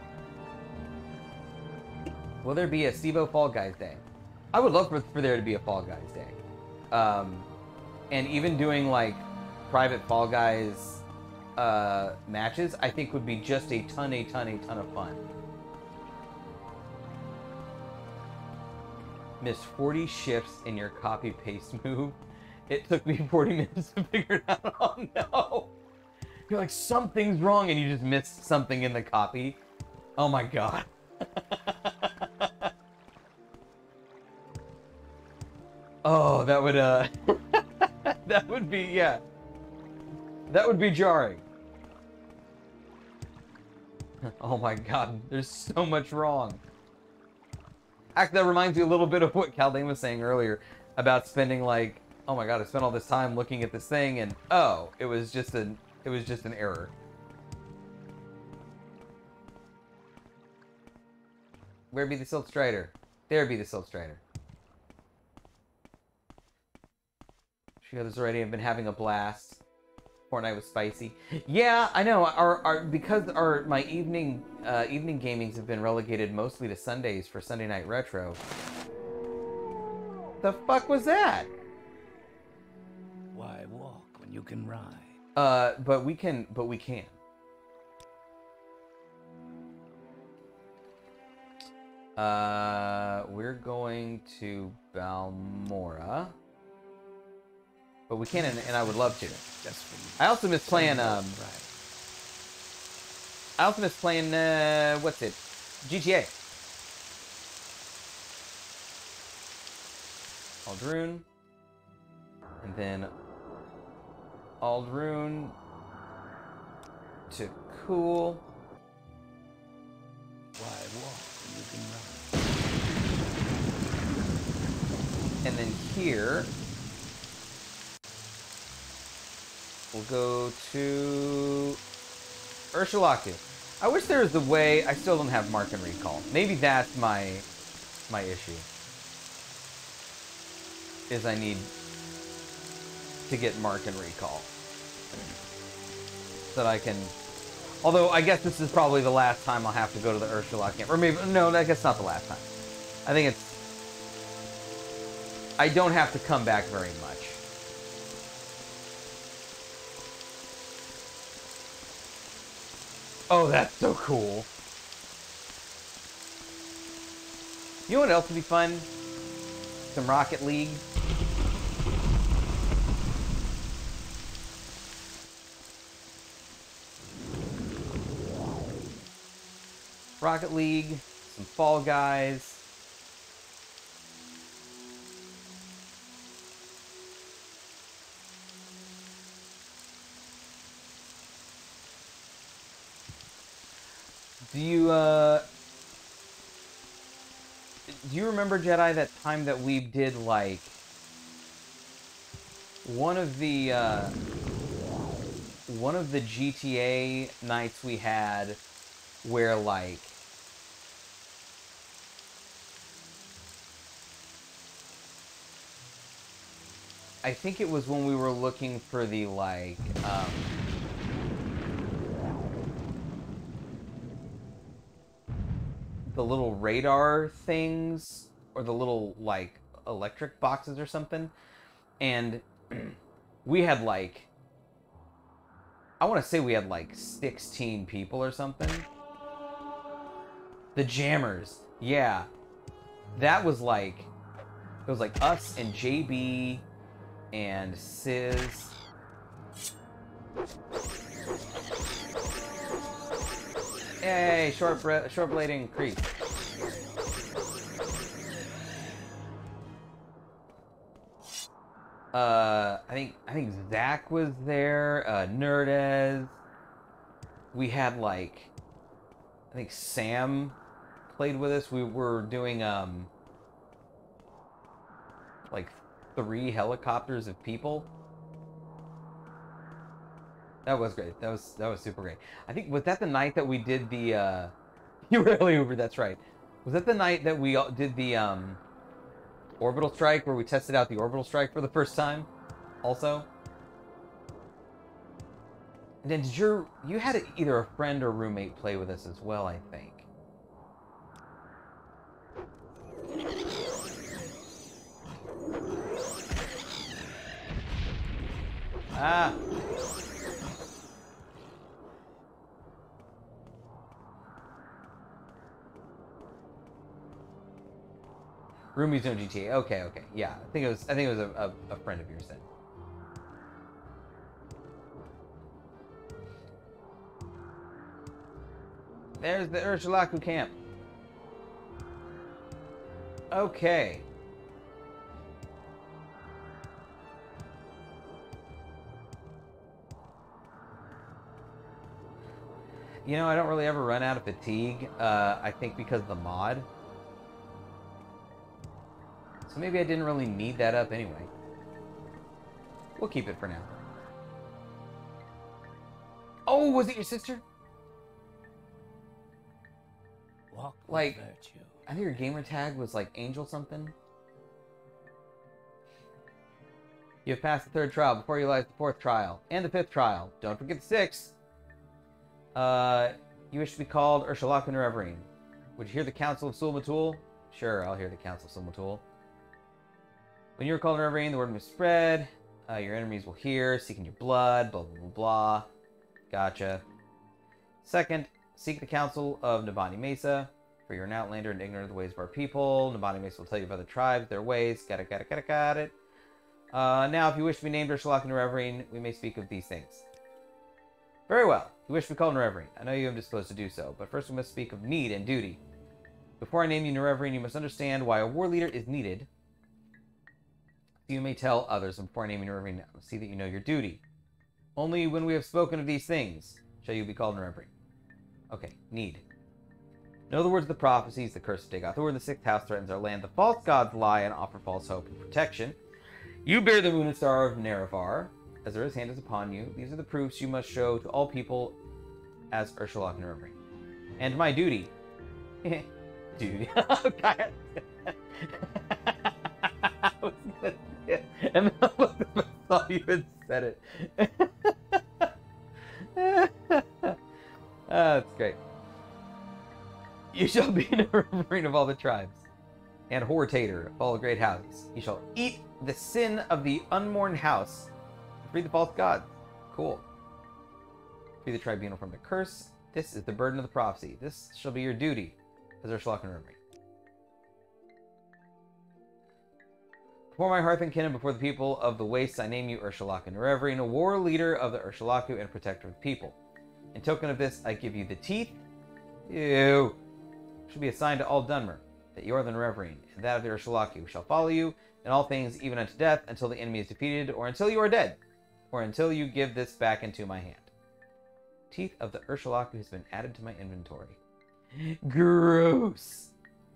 Will there be a Stevo Fall Guys Day? I would love for there to be a Fall Guys Day. And even doing like private Fall Guys matches, I think would be just a ton of fun. Missed 40 shifts in your copy-paste move. It took me 40 minutes to figure it out. Oh no! You're like, something's wrong, and you just missed something in the copy. Oh my god. Oh, that would, that would be, yeah. That would be jarring. Oh my god, there's so much wrong. Actually, that reminds me a little bit of what Kaldane was saying earlier about spending like, oh my god, I spent all this time looking at this thing and oh, it was just an error. Where be the Silt Strider? There be the Silt Strider. She others already have been having a blast. Fortnite was spicy. Yeah, I know. Because my evening gamings have been relegated mostly to Sundays for Sunday Night Retro. The fuck was that? Why walk when you can ride? But we can. We're going to Balmora. But we can, and I would love to. I also miss playing, I also miss playing, what's it? GTA. Aldrune. And then Aldrune to Cool. Why walk when you can run? And then here we'll go to Ursulaku. I wish there was a way. I still don't have Mark and Recall. Maybe that's my issue. Is I need to get Mark and Recall. So that I can. Although I guess this is probably the last time I'll have to go to the Ursulaku camp. Or maybe no, I guess not the last time. I think it's. I don't have to come back very much. Oh, that's so cool. You know what else would be fun? Some Rocket League. Rocket League, some Fall Guys. Do you remember, Jedi, that time that we did, like, one of the GTA nights we had where, like, I think it was when we were looking for the, like, the little radar things, or the little, like, electric boxes or something, and we had, like, I want to say we had, like, 16 people or something. The Jammers, yeah. That was, like, it was, like, us and JB and Sizz. Hey, short blading creep. I think Zach was there. Nerdez. We had, like, I think Sam played with us. We were doing like 3 helicopters of people. That was great. That was super great. I think, was that the night that we did the you really Uber, that's right. Was that the night that we did the orbital strike, where we tested out the orbital strike for the first time also? And then did you had either a friend or roommate play with us as well, I think. Ah. Roomies no GTA. Okay, okay. Yeah. I think it was a friend of yours then. There's the Ursulaku camp. Okay. You know, I don't really ever run out of fatigue, I think because of the mod. So maybe I didn't really need that up anyway. We'll keep it for now. Oh, was it your sister? Walk with Like, virtue. I think your gamer tag was like Angel something. You have passed the 3rd trial. Before you lies the 4th trial. And the 5th trial. Don't forget the 6th. You wish to be called Ursulaku Nerevarine. Would you hear the Council of Sul-Matul? Sure, I'll hear the Council of Sul-Matul. When you are called Nerevarine, the word will spread. Your enemies will hear, seeking your blood, blah, blah, blah, blah. Gotcha. 2nd, seek the Council of Nabani Mesa. For you're an outlander and ignorant of the ways of our people. Nabani Mesa will tell you of other tribes, their ways. Got it. Now, if you wish to be named Ursulaku Nerevarine, we may speak of these things. Very well. You wish to be called Nerevarine. I know you am disposed to do so, but first we must speak of need and duty. Before I name you Nerevarine, you must understand why a war leader is needed. You may tell others, and before I name you Nerevarine, see that you know your duty. Only when we have spoken of these things shall you be called Nerevarine. Okay, need. Know the words of the prophecies, the curse of Dagoth, the word of the 6th house threatens our land. The false gods lie and offer false hope and protection. You bear the moon and star of Nerevar, as his hand is upon you. These are the proofs you must show to all people as Ursulaku Nerevarine. And my duty. Duty. Okay. I was gonna say it, and then I looked up and saw you had said it. That's great. You shall be Nerevarine of all the tribes, and Hortator of all the great houses. You shall eat the sin of the unmourned house, and free the false gods. Cool. Free the tribunal from the curse. This is the burden of the prophecy. This shall be your duty as Ursulaku Nerevarine. Before my hearth and kin and before the people of the wastes, I name you Ursulaku Nerevarine, a war leader of the Ursulaku and protector of the people. In token of this, I give you the teeth. Ew. Should be assigned to all Dunmer, that you are the Nerevarine, and that of the Ursulaku shall follow you in all things, even unto death, until the enemy is defeated, or until you are dead, or until you give this back into my hand. Teeth of the Ursulaku has been added to my inventory. Gross.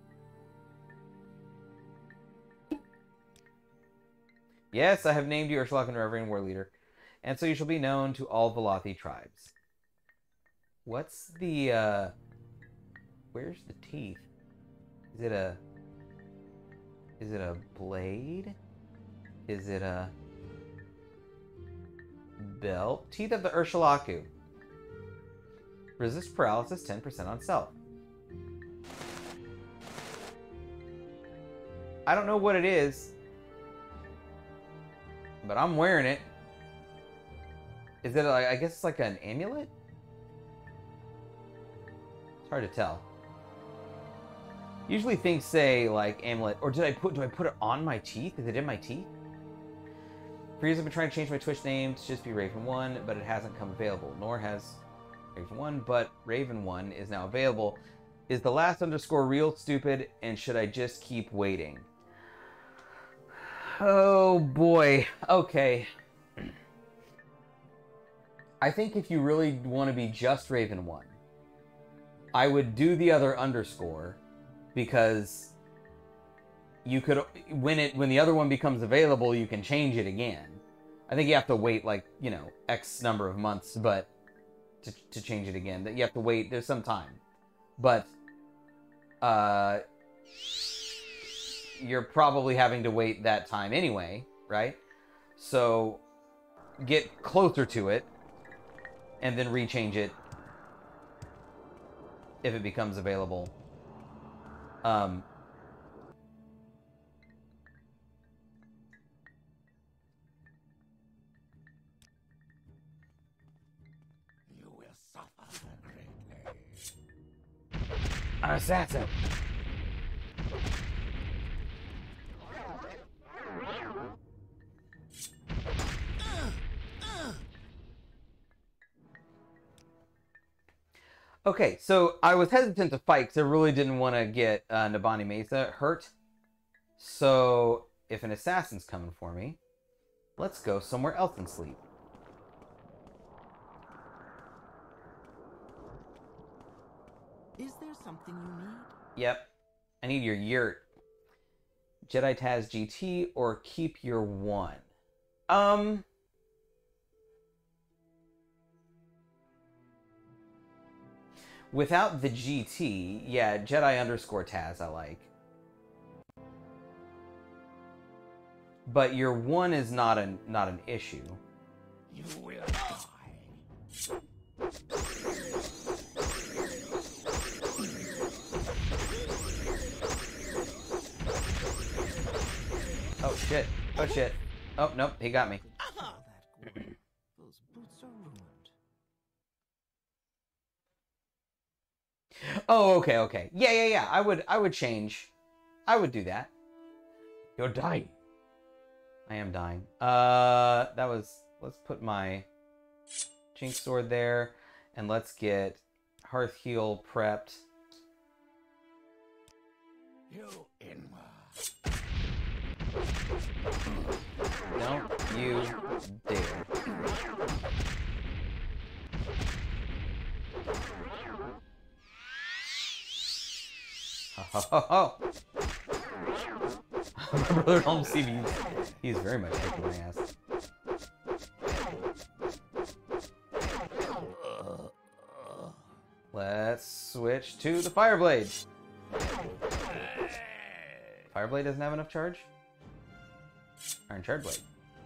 Yes, I have named you Urshulok and Reverend War Leader, and so you shall be known to all Velothi tribes. What's the, where's the teeth? Is it a blade? Is it a belt? Teeth of the Urshulaku. Resist paralysis 10% on self. I don't know what it is, but I'm wearing it. Is it like, I guess it's like an amulet? It's hard to tell. Usually things say like amulet, or do I put it on my teeth? Is it in my teeth? For years I've been trying to change my Twitch name to just be Raven1, but it hasn't come available. Nor has Raven1, but Raven1 is now available. Is the last underscore real stupid, and should I just keep waiting? Oh boy. Okay. I think if you really want to be just Raven1, I would do the other underscore, because you could, when the other one becomes available, you can change it again. I think you have to wait like, you know, X number of months, but to change it again, that you have to wait. There's some time, but you're probably having to wait that time anyway, right? So get closer to it and then rechange it if it becomes available. You will suffer greatly. An assassin. Okay, so I was hesitant to fight because I really didn't want to get Nabani Mesa hurt. So if an assassin's coming for me, let's go somewhere else and sleep. Is there something you need? Yep. I need your yurt. Jedi Taz GT or keep your one. Without the GT, yeah, Jedi underscore Taz I like. But your one is not an issue. You will die. Oh shit. Oh shit. Oh nope, he got me. All that glory. Those boots are ruined. Oh, okay. Yeah. I would change. I would do that. You're dying. I am dying. Let's put my Jinx sword there, and let's get Hearth Heal prepped. You in. Don't you dare. Oh. My brother Holmes CV, he's very much kicking my ass. Let's switch to the Fireblade. Fireblade doesn't have enough charge? Iron Shard Blade.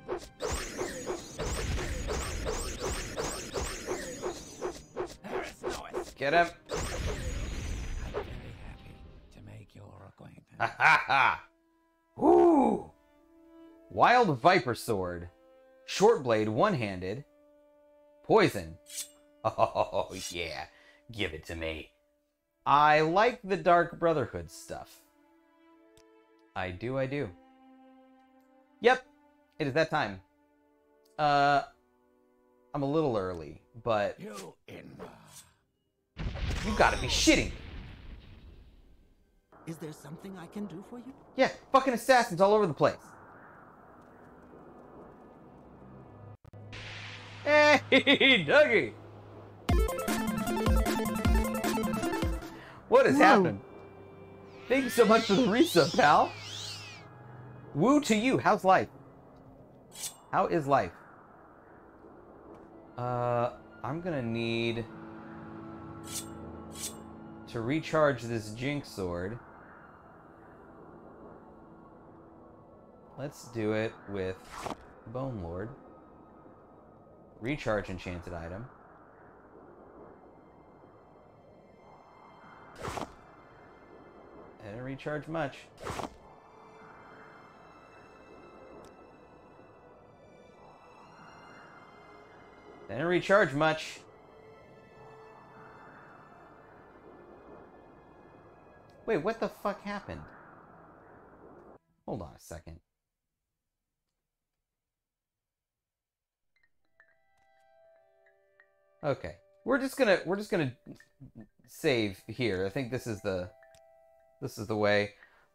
Get him! I'm very happy to make your acquaintance. Ha ha ha! Woo! Wild Viper Sword. Short blade, one-handed. Poison. Oh, yeah. Give it to me. I like the Dark Brotherhood stuff. I do. Yep. It is that time. I'm a little early, but... You in. You gotta be shitting. Is there something I can do for you? Yeah, fucking assassins all over the place. Hey, Dougie! What has Whoa. happened? Thank you so much for the resub, pal. Woo to you. How's life? How is life? I'm gonna need to recharge this Jinx sword. Let's do it with Bone Lord. Recharge enchanted item. Didn't recharge much. Didn't recharge much. Wait, what the fuck happened? Hold on a second. Okay. We're just gonna save here. I think this is the way.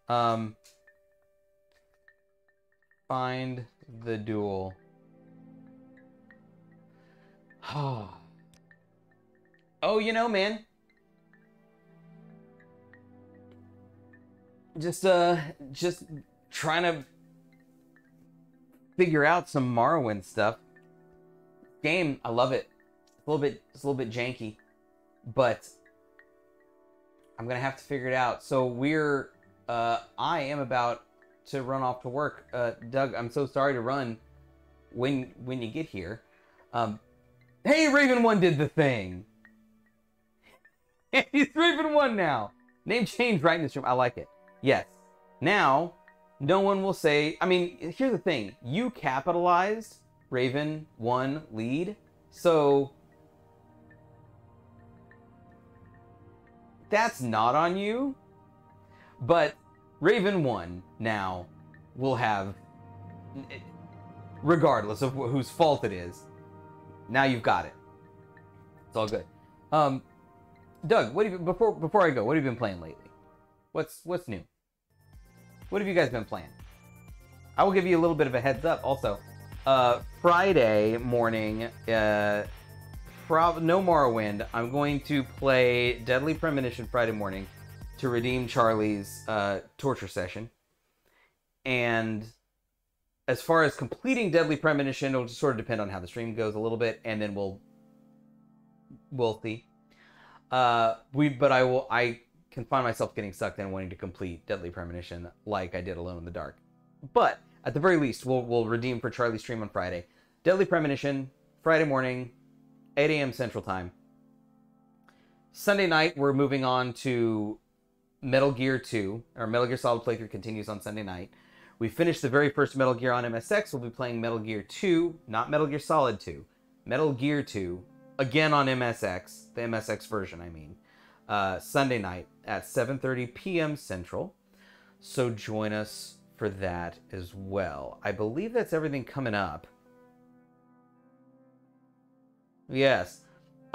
Find the duel. Oh, you know, man. Just trying to figure out some Morrowind stuff. Game, I love it. It's a little bit janky, but I'm gonna have to figure it out. So I am about to run off to work. Doug, I'm so sorry to run when you get here. Hey, Raven One did the thing. He's Raven One now. Name change right in this room. I like it. Yes. Now, no one will say. I mean, here's the thing. You capitalized Raven One lead, so that's not on you. But Raven One now will have, regardless of whose fault it is. Now you've got it. It's all good. Doug, what have you, before I go, what have you been playing lately? What's new? What have you guys been playing? I will give you a little bit of a heads up also. Friday morning, no Morrowind. I'm going to play Deadly Premonition Friday morning to redeem Charlie's torture session. And as far as completing Deadly Premonition, it'll just sort of depend on how the stream goes a little bit, and then we'll see. I can find myself getting sucked in wanting to complete Deadly Premonition like I did Alone in the Dark. But at the very least, we'll redeem for Charlie's stream on Friday. Deadly Premonition, Friday morning, 8 a.m. Central Time. Sunday night, we're moving on to Metal Gear 2. Our Metal Gear Solid playthrough continues on Sunday night. We finished the very first Metal Gear on MSX. We'll be playing Metal Gear 2, not Metal Gear Solid 2. Metal Gear 2, again on MSX, the MSX version, I mean. Sunday night at 7:30 p.m. Central. So join us for that as well. I believe that's everything coming up. Yes.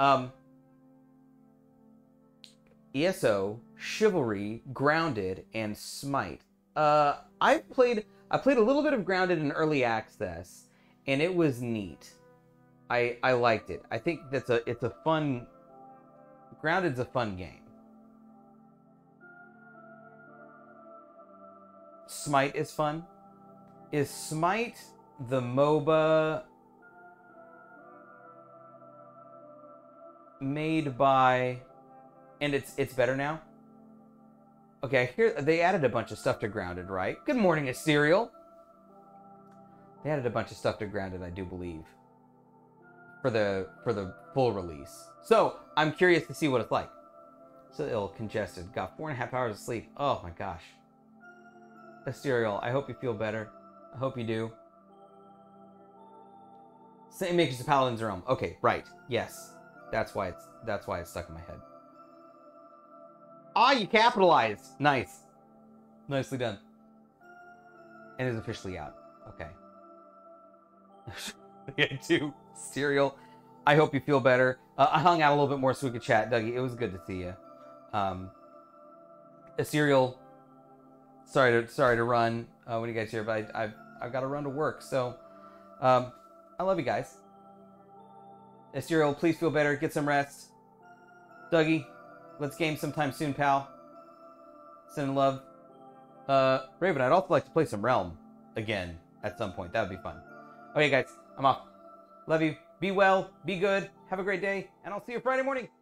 ESO, Chivalry, Grounded, and Smite. I played a little bit of Grounded in early access, and it was neat. I liked it. I think it's a fun. Grounded's a fun game. Smite is fun. Is Smite the MOBA made by, and it's better now? Okay, I hear they added a bunch of stuff to Grounded, right? Good morning, Aserial. They added a bunch of stuff to Grounded, I do believe, for the full release. So I'm curious to see what it's like. So ill, congested, got 4.5 hours of sleep. Oh my gosh. Aserial, I hope you feel better. I hope you do. Same makers of Paladin's Realm. Okay, right. Yes. That's why it's stuck in my head. Ah, you capitalized. Nice. Nicely done. And it's officially out. Okay. Yeah, too. Cereal. I hope you feel better. I hung out a little bit more so we could chat, Dougie. It was good to see you. Cereal. Sorry to run when you guys here, but I've got to run to work. So, I love you guys. Cereal, please feel better. Get some rest. Dougie, Let's game sometime soon, pal. Sending love. Raven, I'd also like to play some Realm again at some point. That would be fun. Okay, guys, I'm off. Love you. Be well. Be good. Have a great day. And I'll see you Friday morning.